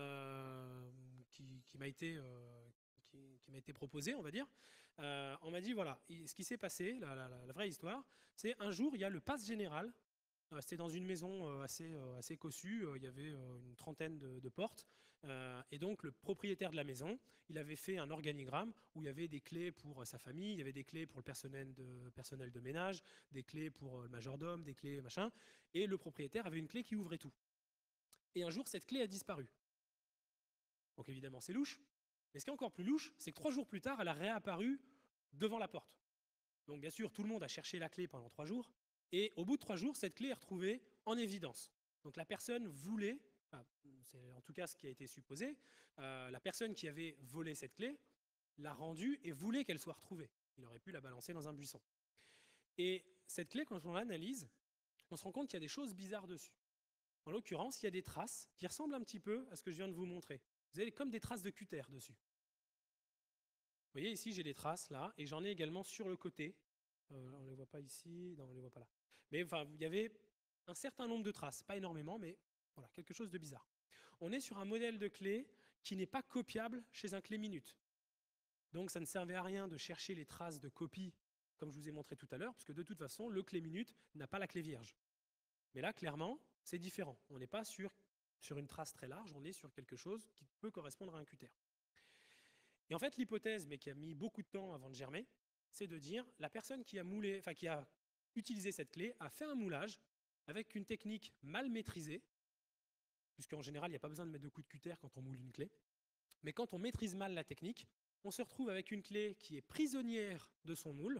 qui m'a été proposé, on va dire. On m'a dit, voilà, ce qui s'est passé, la vraie histoire, c'est un jour, il y a le pass général. C'était dans une maison assez cossue, il y avait une trentaine de portes. Et donc, le propriétaire de la maison, il avait fait un organigramme où il y avait des clés pour sa famille, il y avait des clés pour le personnel de ménage, des clés pour le majordome, des clés machin. Et le propriétaire avait une clé qui ouvrait tout. Et un jour, cette clé a disparu. Donc évidemment, c'est louche. Mais ce qui est encore plus louche, c'est que 3 jours plus tard, elle a réapparu devant la porte. Donc bien sûr, tout le monde a cherché la clé pendant 3 jours. Et au bout de 3 jours, cette clé est retrouvée en évidence. Donc la personne voulait, c'est en tout cas ce qui a été supposé, la personne qui avait volé cette clé l'a rendue et voulait qu'elle soit retrouvée. Il aurait pu la balancer dans un buisson. Et cette clé, quand on l'analyse, on se rend compte qu'il y a des choses bizarres dessus. En l'occurrence, il y a des traces qui ressemblent un petit peu à ce que je viens de vous montrer. Vous avez comme des traces de cutter dessus. Vous voyez ici, j'ai des traces là, et j'en ai également sur le côté. On ne les voit pas ici, non, on ne les voit pas là. Mais enfin, il y avait un certain nombre de traces, pas énormément, mais voilà, quelque chose de bizarre. on est sur un modèle de clé qui n'est pas copiable chez un clé minute. Donc ça ne servait à rien de chercher les traces de copie, comme je vous ai montré tout à l'heure, puisque de toute façon, le clé minute n'a pas la clé vierge. Mais là, clairement, c'est différent. On n'est pas sur une trace très large, on est sur quelque chose qui peut correspondre à un Qter. Et en fait, l'hypothèse, mais qui a mis beaucoup de temps avant de germer, c'est de dire la personne qui a utilisé cette clé a fait un moulage avec une technique mal maîtrisée, puisqu'en général, il n'y a pas besoin de mettre de coups de Qter quand on moule une clé. Mais quand on maîtrise mal la technique, on se retrouve avec une clé qui est prisonnière de son moule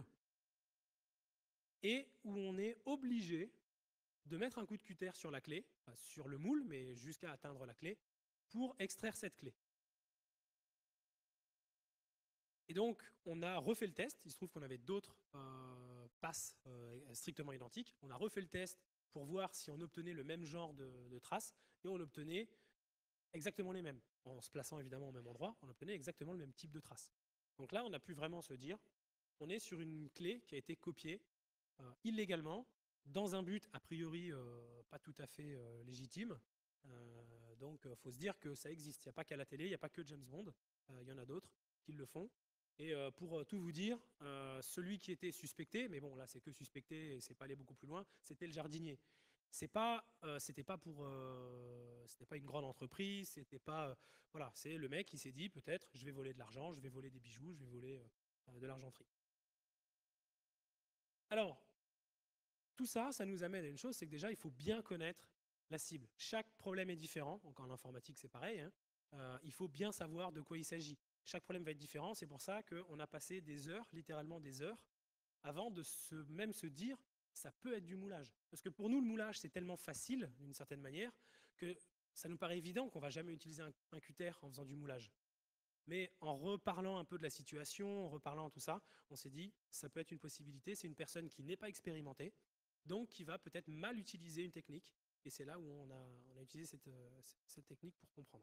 et où on est obligé de mettre un coup de Qter sur la clé, pas sur le moule, mais jusqu'à atteindre la clé, pour extraire cette clé. Et donc, on a refait le test. Il se trouve qu'on avait d'autres passes strictement identiques. On a refait le test pour voir si on obtenait le même genre de traces, et on obtenait exactement les mêmes. En se plaçant évidemment au même endroit, on obtenait exactement le même type de traces. Donc là, on a pu vraiment se dire, on est sur une clé qui a été copiée illégalement, dans un but a priori pas tout à fait légitime. Donc il faut se dire que ça existe. Il n'y a pas qu'à la télé, il n'y a pas que James Bond, il y en a d'autres qui le font. Et pour tout vous dire, celui qui était suspecté, mais bon là c'est que suspecté et c'est pas allé beaucoup plus loin, c'était le jardinier. C'était pas une grande entreprise, c'était pas voilà, c'est le mec qui s'est dit peut-être je vais voler de l'argent, je vais voler des bijoux, je vais voler de l'argenterie. Alors tout ça, ça nous amène à une chose, c'est que déjà il faut bien connaître la cible. Chaque problème est différent, donc en informatique c'est pareil, hein. Il faut bien savoir de quoi il s'agit. Chaque problème va être différent, c'est pour ça qu'on a passé des heures, littéralement des heures, avant de même se dire ça peut être du moulage. Parce que pour nous, le moulage, c'est tellement facile, d'une certaine manière, que ça nous paraît évident qu'on ne va jamais utiliser un Qter en faisant du moulage. Mais en reparlant un peu de la situation, en reparlant tout ça, on s'est dit ça peut être une possibilité, c'est une personne qui n'est pas expérimentée, donc qui va peut-être mal utiliser une technique. Et c'est là où on a utilisé cette technique pour comprendre.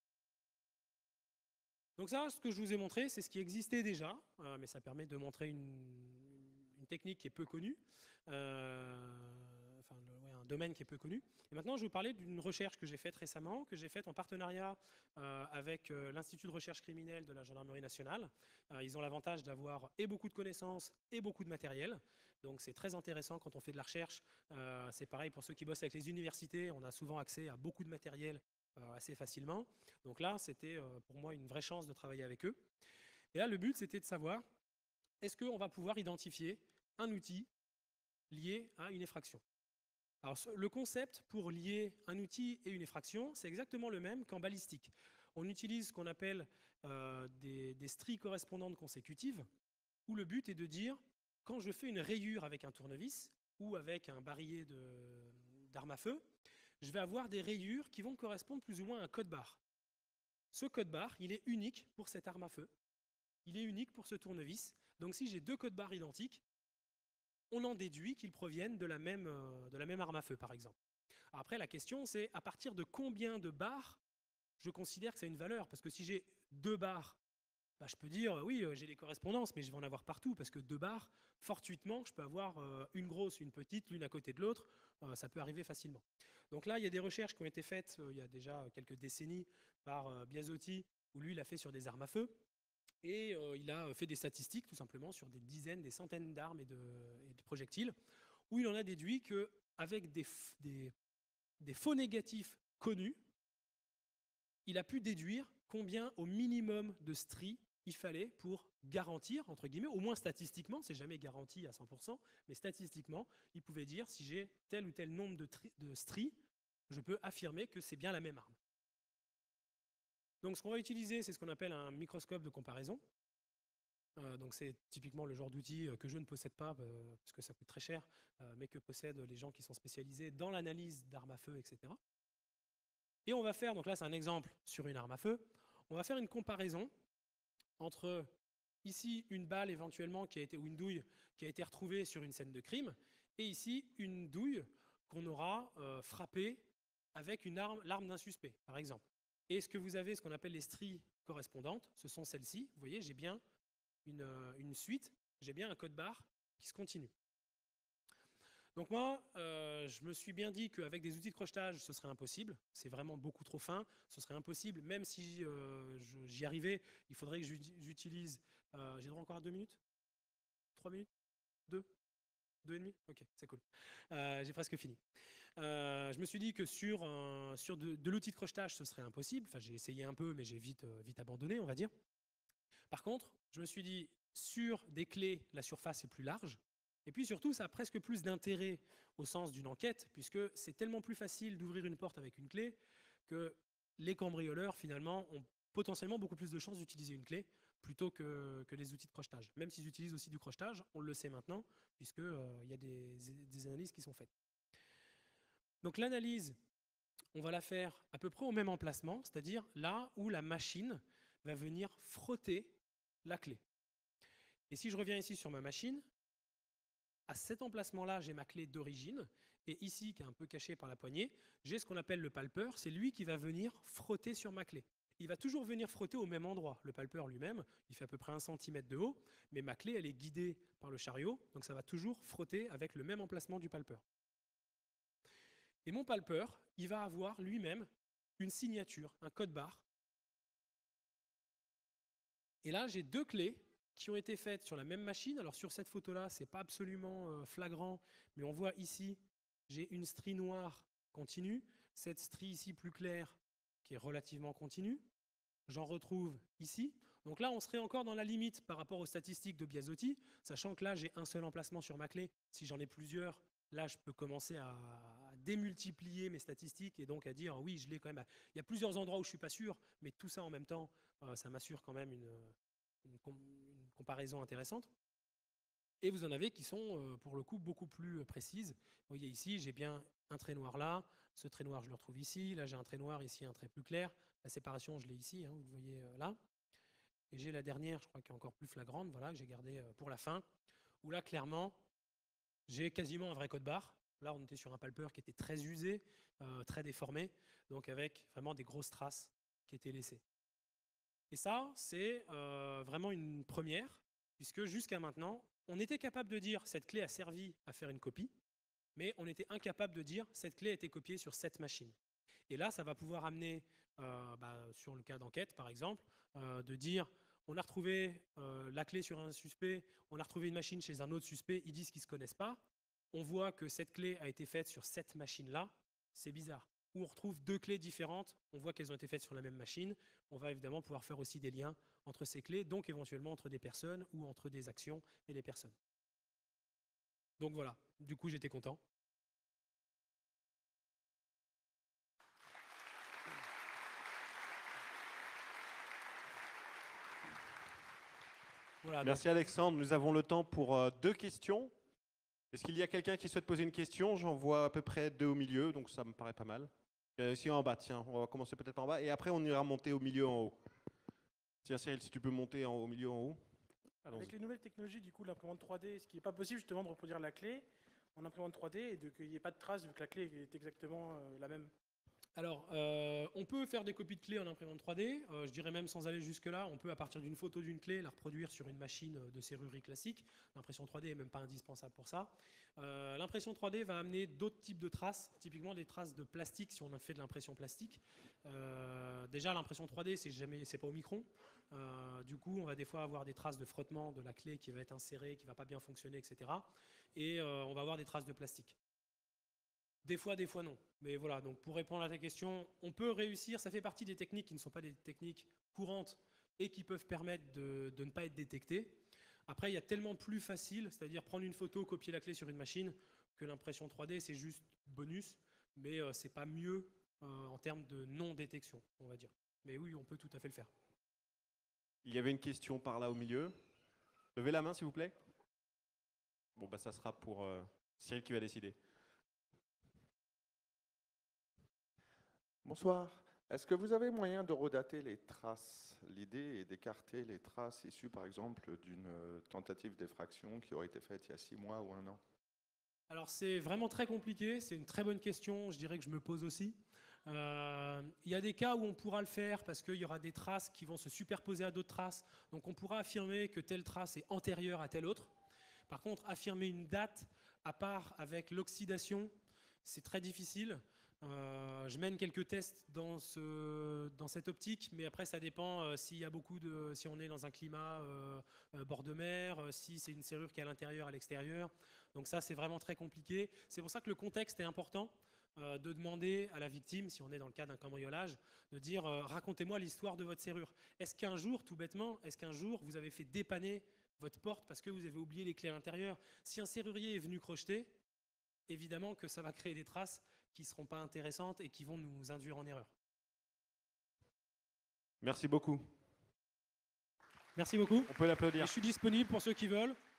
Donc ça, ce que je vous ai montré, c'est ce qui existait déjà, mais ça permet de montrer une technique qui est peu connue, un domaine qui est peu connu. Et maintenant, je vais vous parler d'une recherche que j'ai faite récemment, que j'ai faite en partenariat avec l'Institut de recherche criminelle de la Gendarmerie nationale. Ils ont l'avantage d'avoir et beaucoup de connaissances et beaucoup de matériel. Donc c'est très intéressant quand on fait de la recherche. C'est pareil pour ceux qui bossent avec les universités, on a souvent accès à beaucoup de matériel assez facilement. Donc là, c'était pour moi une vraie chance de travailler avec eux. Et là, le but, c'était de savoir, est-ce qu'on va pouvoir identifier un outil lié à une effraction? Alors, le concept pour lier un outil et une effraction, c'est exactement le même qu'en balistique. On utilise ce qu'on appelle des stries correspondantes consécutives, où le but est de dire, quand je fais une rayure avec un tournevis ou avec un barillet d'arme à feu, je vais avoir des rayures qui vont correspondre plus ou moins à un code barre. Ce code barre, il est unique pour cette arme à feu. Il est unique pour ce tournevis. Donc si j'ai deux codes barres identiques, on en déduit qu'ils proviennent de la même arme à feu, par exemple. Après, la question, c'est à partir de combien de barres je considère que c'est une valeur? Parce que si j'ai 2 barres, bah, je peux dire, oui, j'ai des correspondances, mais je vais en avoir partout, parce que 2 barres, fortuitement, je peux avoir une grosse, une petite, l'une à côté de l'autre, ça peut arriver facilement. Donc là, il y a des recherches qui ont été faites il y a déjà quelques décennies par Biasotti, où lui, il a fait sur des armes à feu. Et il a fait des statistiques, tout simplement, sur des dizaines, des centaines d'armes et de projectiles, où il en a déduit qu'avec des faux négatifs connus, il a pu déduire combien au minimum de stries il fallait pour garantir, entre guillemets, au moins statistiquement, c'est jamais garanti à 100%, mais statistiquement, il pouvait dire si j'ai tel ou tel nombre de stries, je peux affirmer que c'est bien la même arme. Donc ce qu'on va utiliser, c'est ce qu'on appelle un microscope de comparaison. Donc c'est typiquement le genre d'outil que je ne possède pas, parce que ça coûte très cher, mais que possèdent les gens qui sont spécialisés dans l'analyse d'armes à feu, etc. Et on va faire, donc là c'est un exemple sur une arme à feu, on va faire une comparaison entre ici une balle éventuellement ou une douille qui a été retrouvée sur une scène de crime, et ici une douille qu'on aura frappée avec l'arme d'un suspect, par exemple. Et ce que vous avez, ce qu'on appelle les stries correspondantes, ce sont celles-ci. Vous voyez, j'ai bien une suite, j'ai bien un code barre qui se continue. Donc moi, je me suis bien dit qu'avec des outils de crochetage, ce serait impossible. C'est vraiment beaucoup trop fin. Ce serait impossible, même si j'y arrivais, il faudrait que j'utilise... J'ai droit encore à 2 minutes? 3 minutes? 2? 2 et demi? Ok, c'est cool. J'ai presque fini. Je me suis dit que sur de l'outil de crochetage, ce serait impossible. Enfin, j'ai essayé un peu, mais j'ai vite abandonné, on va dire. Par contre, je me suis dit, sur des clés, la surface est plus large. Et puis surtout, ça a presque plus d'intérêt au sens d'une enquête, puisque c'est tellement plus facile d'ouvrir une porte avec une clé que les cambrioleurs, finalement, ont potentiellement beaucoup plus de chances d'utiliser une clé plutôt que les outils de crochetage. Même s'ils utilisent aussi du crochetage, on le sait maintenant, puisqu'il y a des analyses qui sont faites. Donc l'analyse, on va la faire à peu près au même emplacement, c'est-à-dire là où la machine va venir frotter la clé. Et si je reviens ici sur ma machine, à cet emplacement-là, j'ai ma clé d'origine. Et ici, qui est un peu cachée par la poignée, j'ai ce qu'on appelle le palpeur. C'est lui qui va venir frotter sur ma clé. Il va toujours venir frotter au même endroit. Le palpeur lui-même, il fait à peu près 1 cm de haut, mais ma clé, elle est guidée par le chariot, donc ça va toujours frotter avec le même emplacement du palpeur. Et mon palpeur, il va avoir lui-même une signature, un code barre. Et là, j'ai 2 clés qui ont été faites sur la même machine. Alors sur cette photo-là, ce n'est pas absolument flagrant, mais on voit ici, j'ai une strie noire continue, cette strie ici plus claire qui est relativement continue. J'en retrouve ici. Donc là, on serait encore dans la limite par rapport aux statistiques de Biasotti, sachant que là, j'ai un seul emplacement sur ma clé. Si j'en ai plusieurs, là, je peux commencer à démultiplier mes statistiques et donc à dire, oui, je l'ai quand même. Il y a plusieurs endroits où je ne suis pas sûr, mais tout ça en même temps, ça m'assure quand même une comparaison intéressante. Et vous en avez qui sont, pour le coup, beaucoup plus précises. Vous voyez ici, j'ai bien un trait noir là, ce trait noir, je le retrouve ici, là j'ai un trait noir, ici un trait plus clair. La séparation, je l'ai ici, hein, vous voyez là. Et j'ai la dernière, je crois, qui est encore plus flagrante, voilà, que j'ai gardée pour la fin, où là, clairement, j'ai quasiment un vrai code barre. Là, on était sur un palpeur qui était très usé, très déformé, donc avec vraiment des grosses traces qui étaient laissées. Et ça, c'est vraiment une première, puisque jusqu'à maintenant, on était capable de dire cette clé a servi à faire une copie, mais on était incapable de dire cette clé a été copiée sur cette machine. Et là, ça va pouvoir amener, sur le cas d'enquête par exemple, de dire on a retrouvé la clé sur un suspect, on a retrouvé une machine chez un autre suspect, ils disent qu'ils ne se connaissent pas. On voit que cette clé a été faite sur cette machine-là, c'est bizarre. Ou on retrouve 2 clés différentes, on voit qu'elles ont été faites sur la même machine. On va évidemment pouvoir faire aussi des liens entre ces clés, donc éventuellement entre des personnes ou entre des actions et les personnes. Donc voilà, du coup j'étais content. Voilà, Merci Alexandre. Nous avons le temps pour 2 questions. Est-ce qu'il y a quelqu'un qui souhaite poser une question? J'en vois à peu près 2 au milieu, donc ça me paraît pas mal. Ici en bas, tiens, on va commencer peut-être en bas, et après on ira monter au milieu en haut. Tiens Cyril, si tu peux monter au milieu en haut. Avec les nouvelles technologies, du coup, l'imprimante 3D, ce qui n'est pas possible justement de reproduire la clé en imprimante 3D et qu'il n'y ait pas de trace vu que la clé est exactement la même. Alors, on peut faire des copies de clés en imprimante 3D. Je dirais même sans aller jusque-là, on peut, à partir d'une photo d'une clé, la reproduire sur une machine de serrurerie classique. L'impression 3D n'est même pas indispensable pour ça. L'impression 3D va amener d'autres types de traces, typiquement des traces de plastique si on a fait de l'impression plastique. Déjà, l'impression 3D, c'est pas au micron. Du coup, on va des fois avoir des traces de frottement de la clé qui va être insérée, qui ne va pas bien fonctionner, etc. Et on va avoir des traces de plastique. Des fois non. Mais voilà, donc pour répondre à ta question, on peut réussir, ça fait partie des techniques qui ne sont pas des techniques courantes et qui peuvent permettre de ne pas être détectées. Après, il y a tellement plus facile, c'est-à-dire prendre une photo, copier la clé sur une machine, que l'impression 3D, c'est juste bonus, mais c'est pas mieux en termes de non-détection, on va dire. Mais oui, on peut tout à fait le faire. Il y avait une question par là au milieu. Levez la main s'il vous plaît. Bon, bah ça sera pour Cyril qui va décider. Bonsoir. Est-ce que vous avez moyen de redater les traces? L'idée est d'écarter les traces issues, par exemple, d'une tentative d'effraction qui aurait été faite il y a 6 mois ou 1 an. Alors c'est vraiment très compliqué, c'est une très bonne question, je dirais que je me pose aussi. Il y a des cas où on pourra le faire parce qu'il y aura des traces qui vont se superposer à d'autres traces. Donc on pourra affirmer que telle trace est antérieure à telle autre. Par contre, affirmer une date, à part avec l'oxydation, c'est très difficile. Je mène quelques tests dans cette optique, mais après ça dépend si on est dans un climat bord de mer, si c'est une serrure qui est à l'intérieur, à l'extérieur. Donc ça, c'est vraiment très compliqué. C'est pour ça que le contexte est important, de demander à la victime, si on est dans le cas d'un cambriolage, de dire racontez-moi l'histoire de votre serrure. Est-ce qu'un jour, tout bêtement, vous avez fait dépanner votre porte parce que vous avez oublié les clés à l'intérieur? Si un serrurier est venu crocheter, évidemment que ça va créer des traces qui ne seront pas intéressantes et qui vont nous induire en erreur. Merci beaucoup. Merci beaucoup. On peut l'applaudir. Je suis disponible pour ceux qui veulent.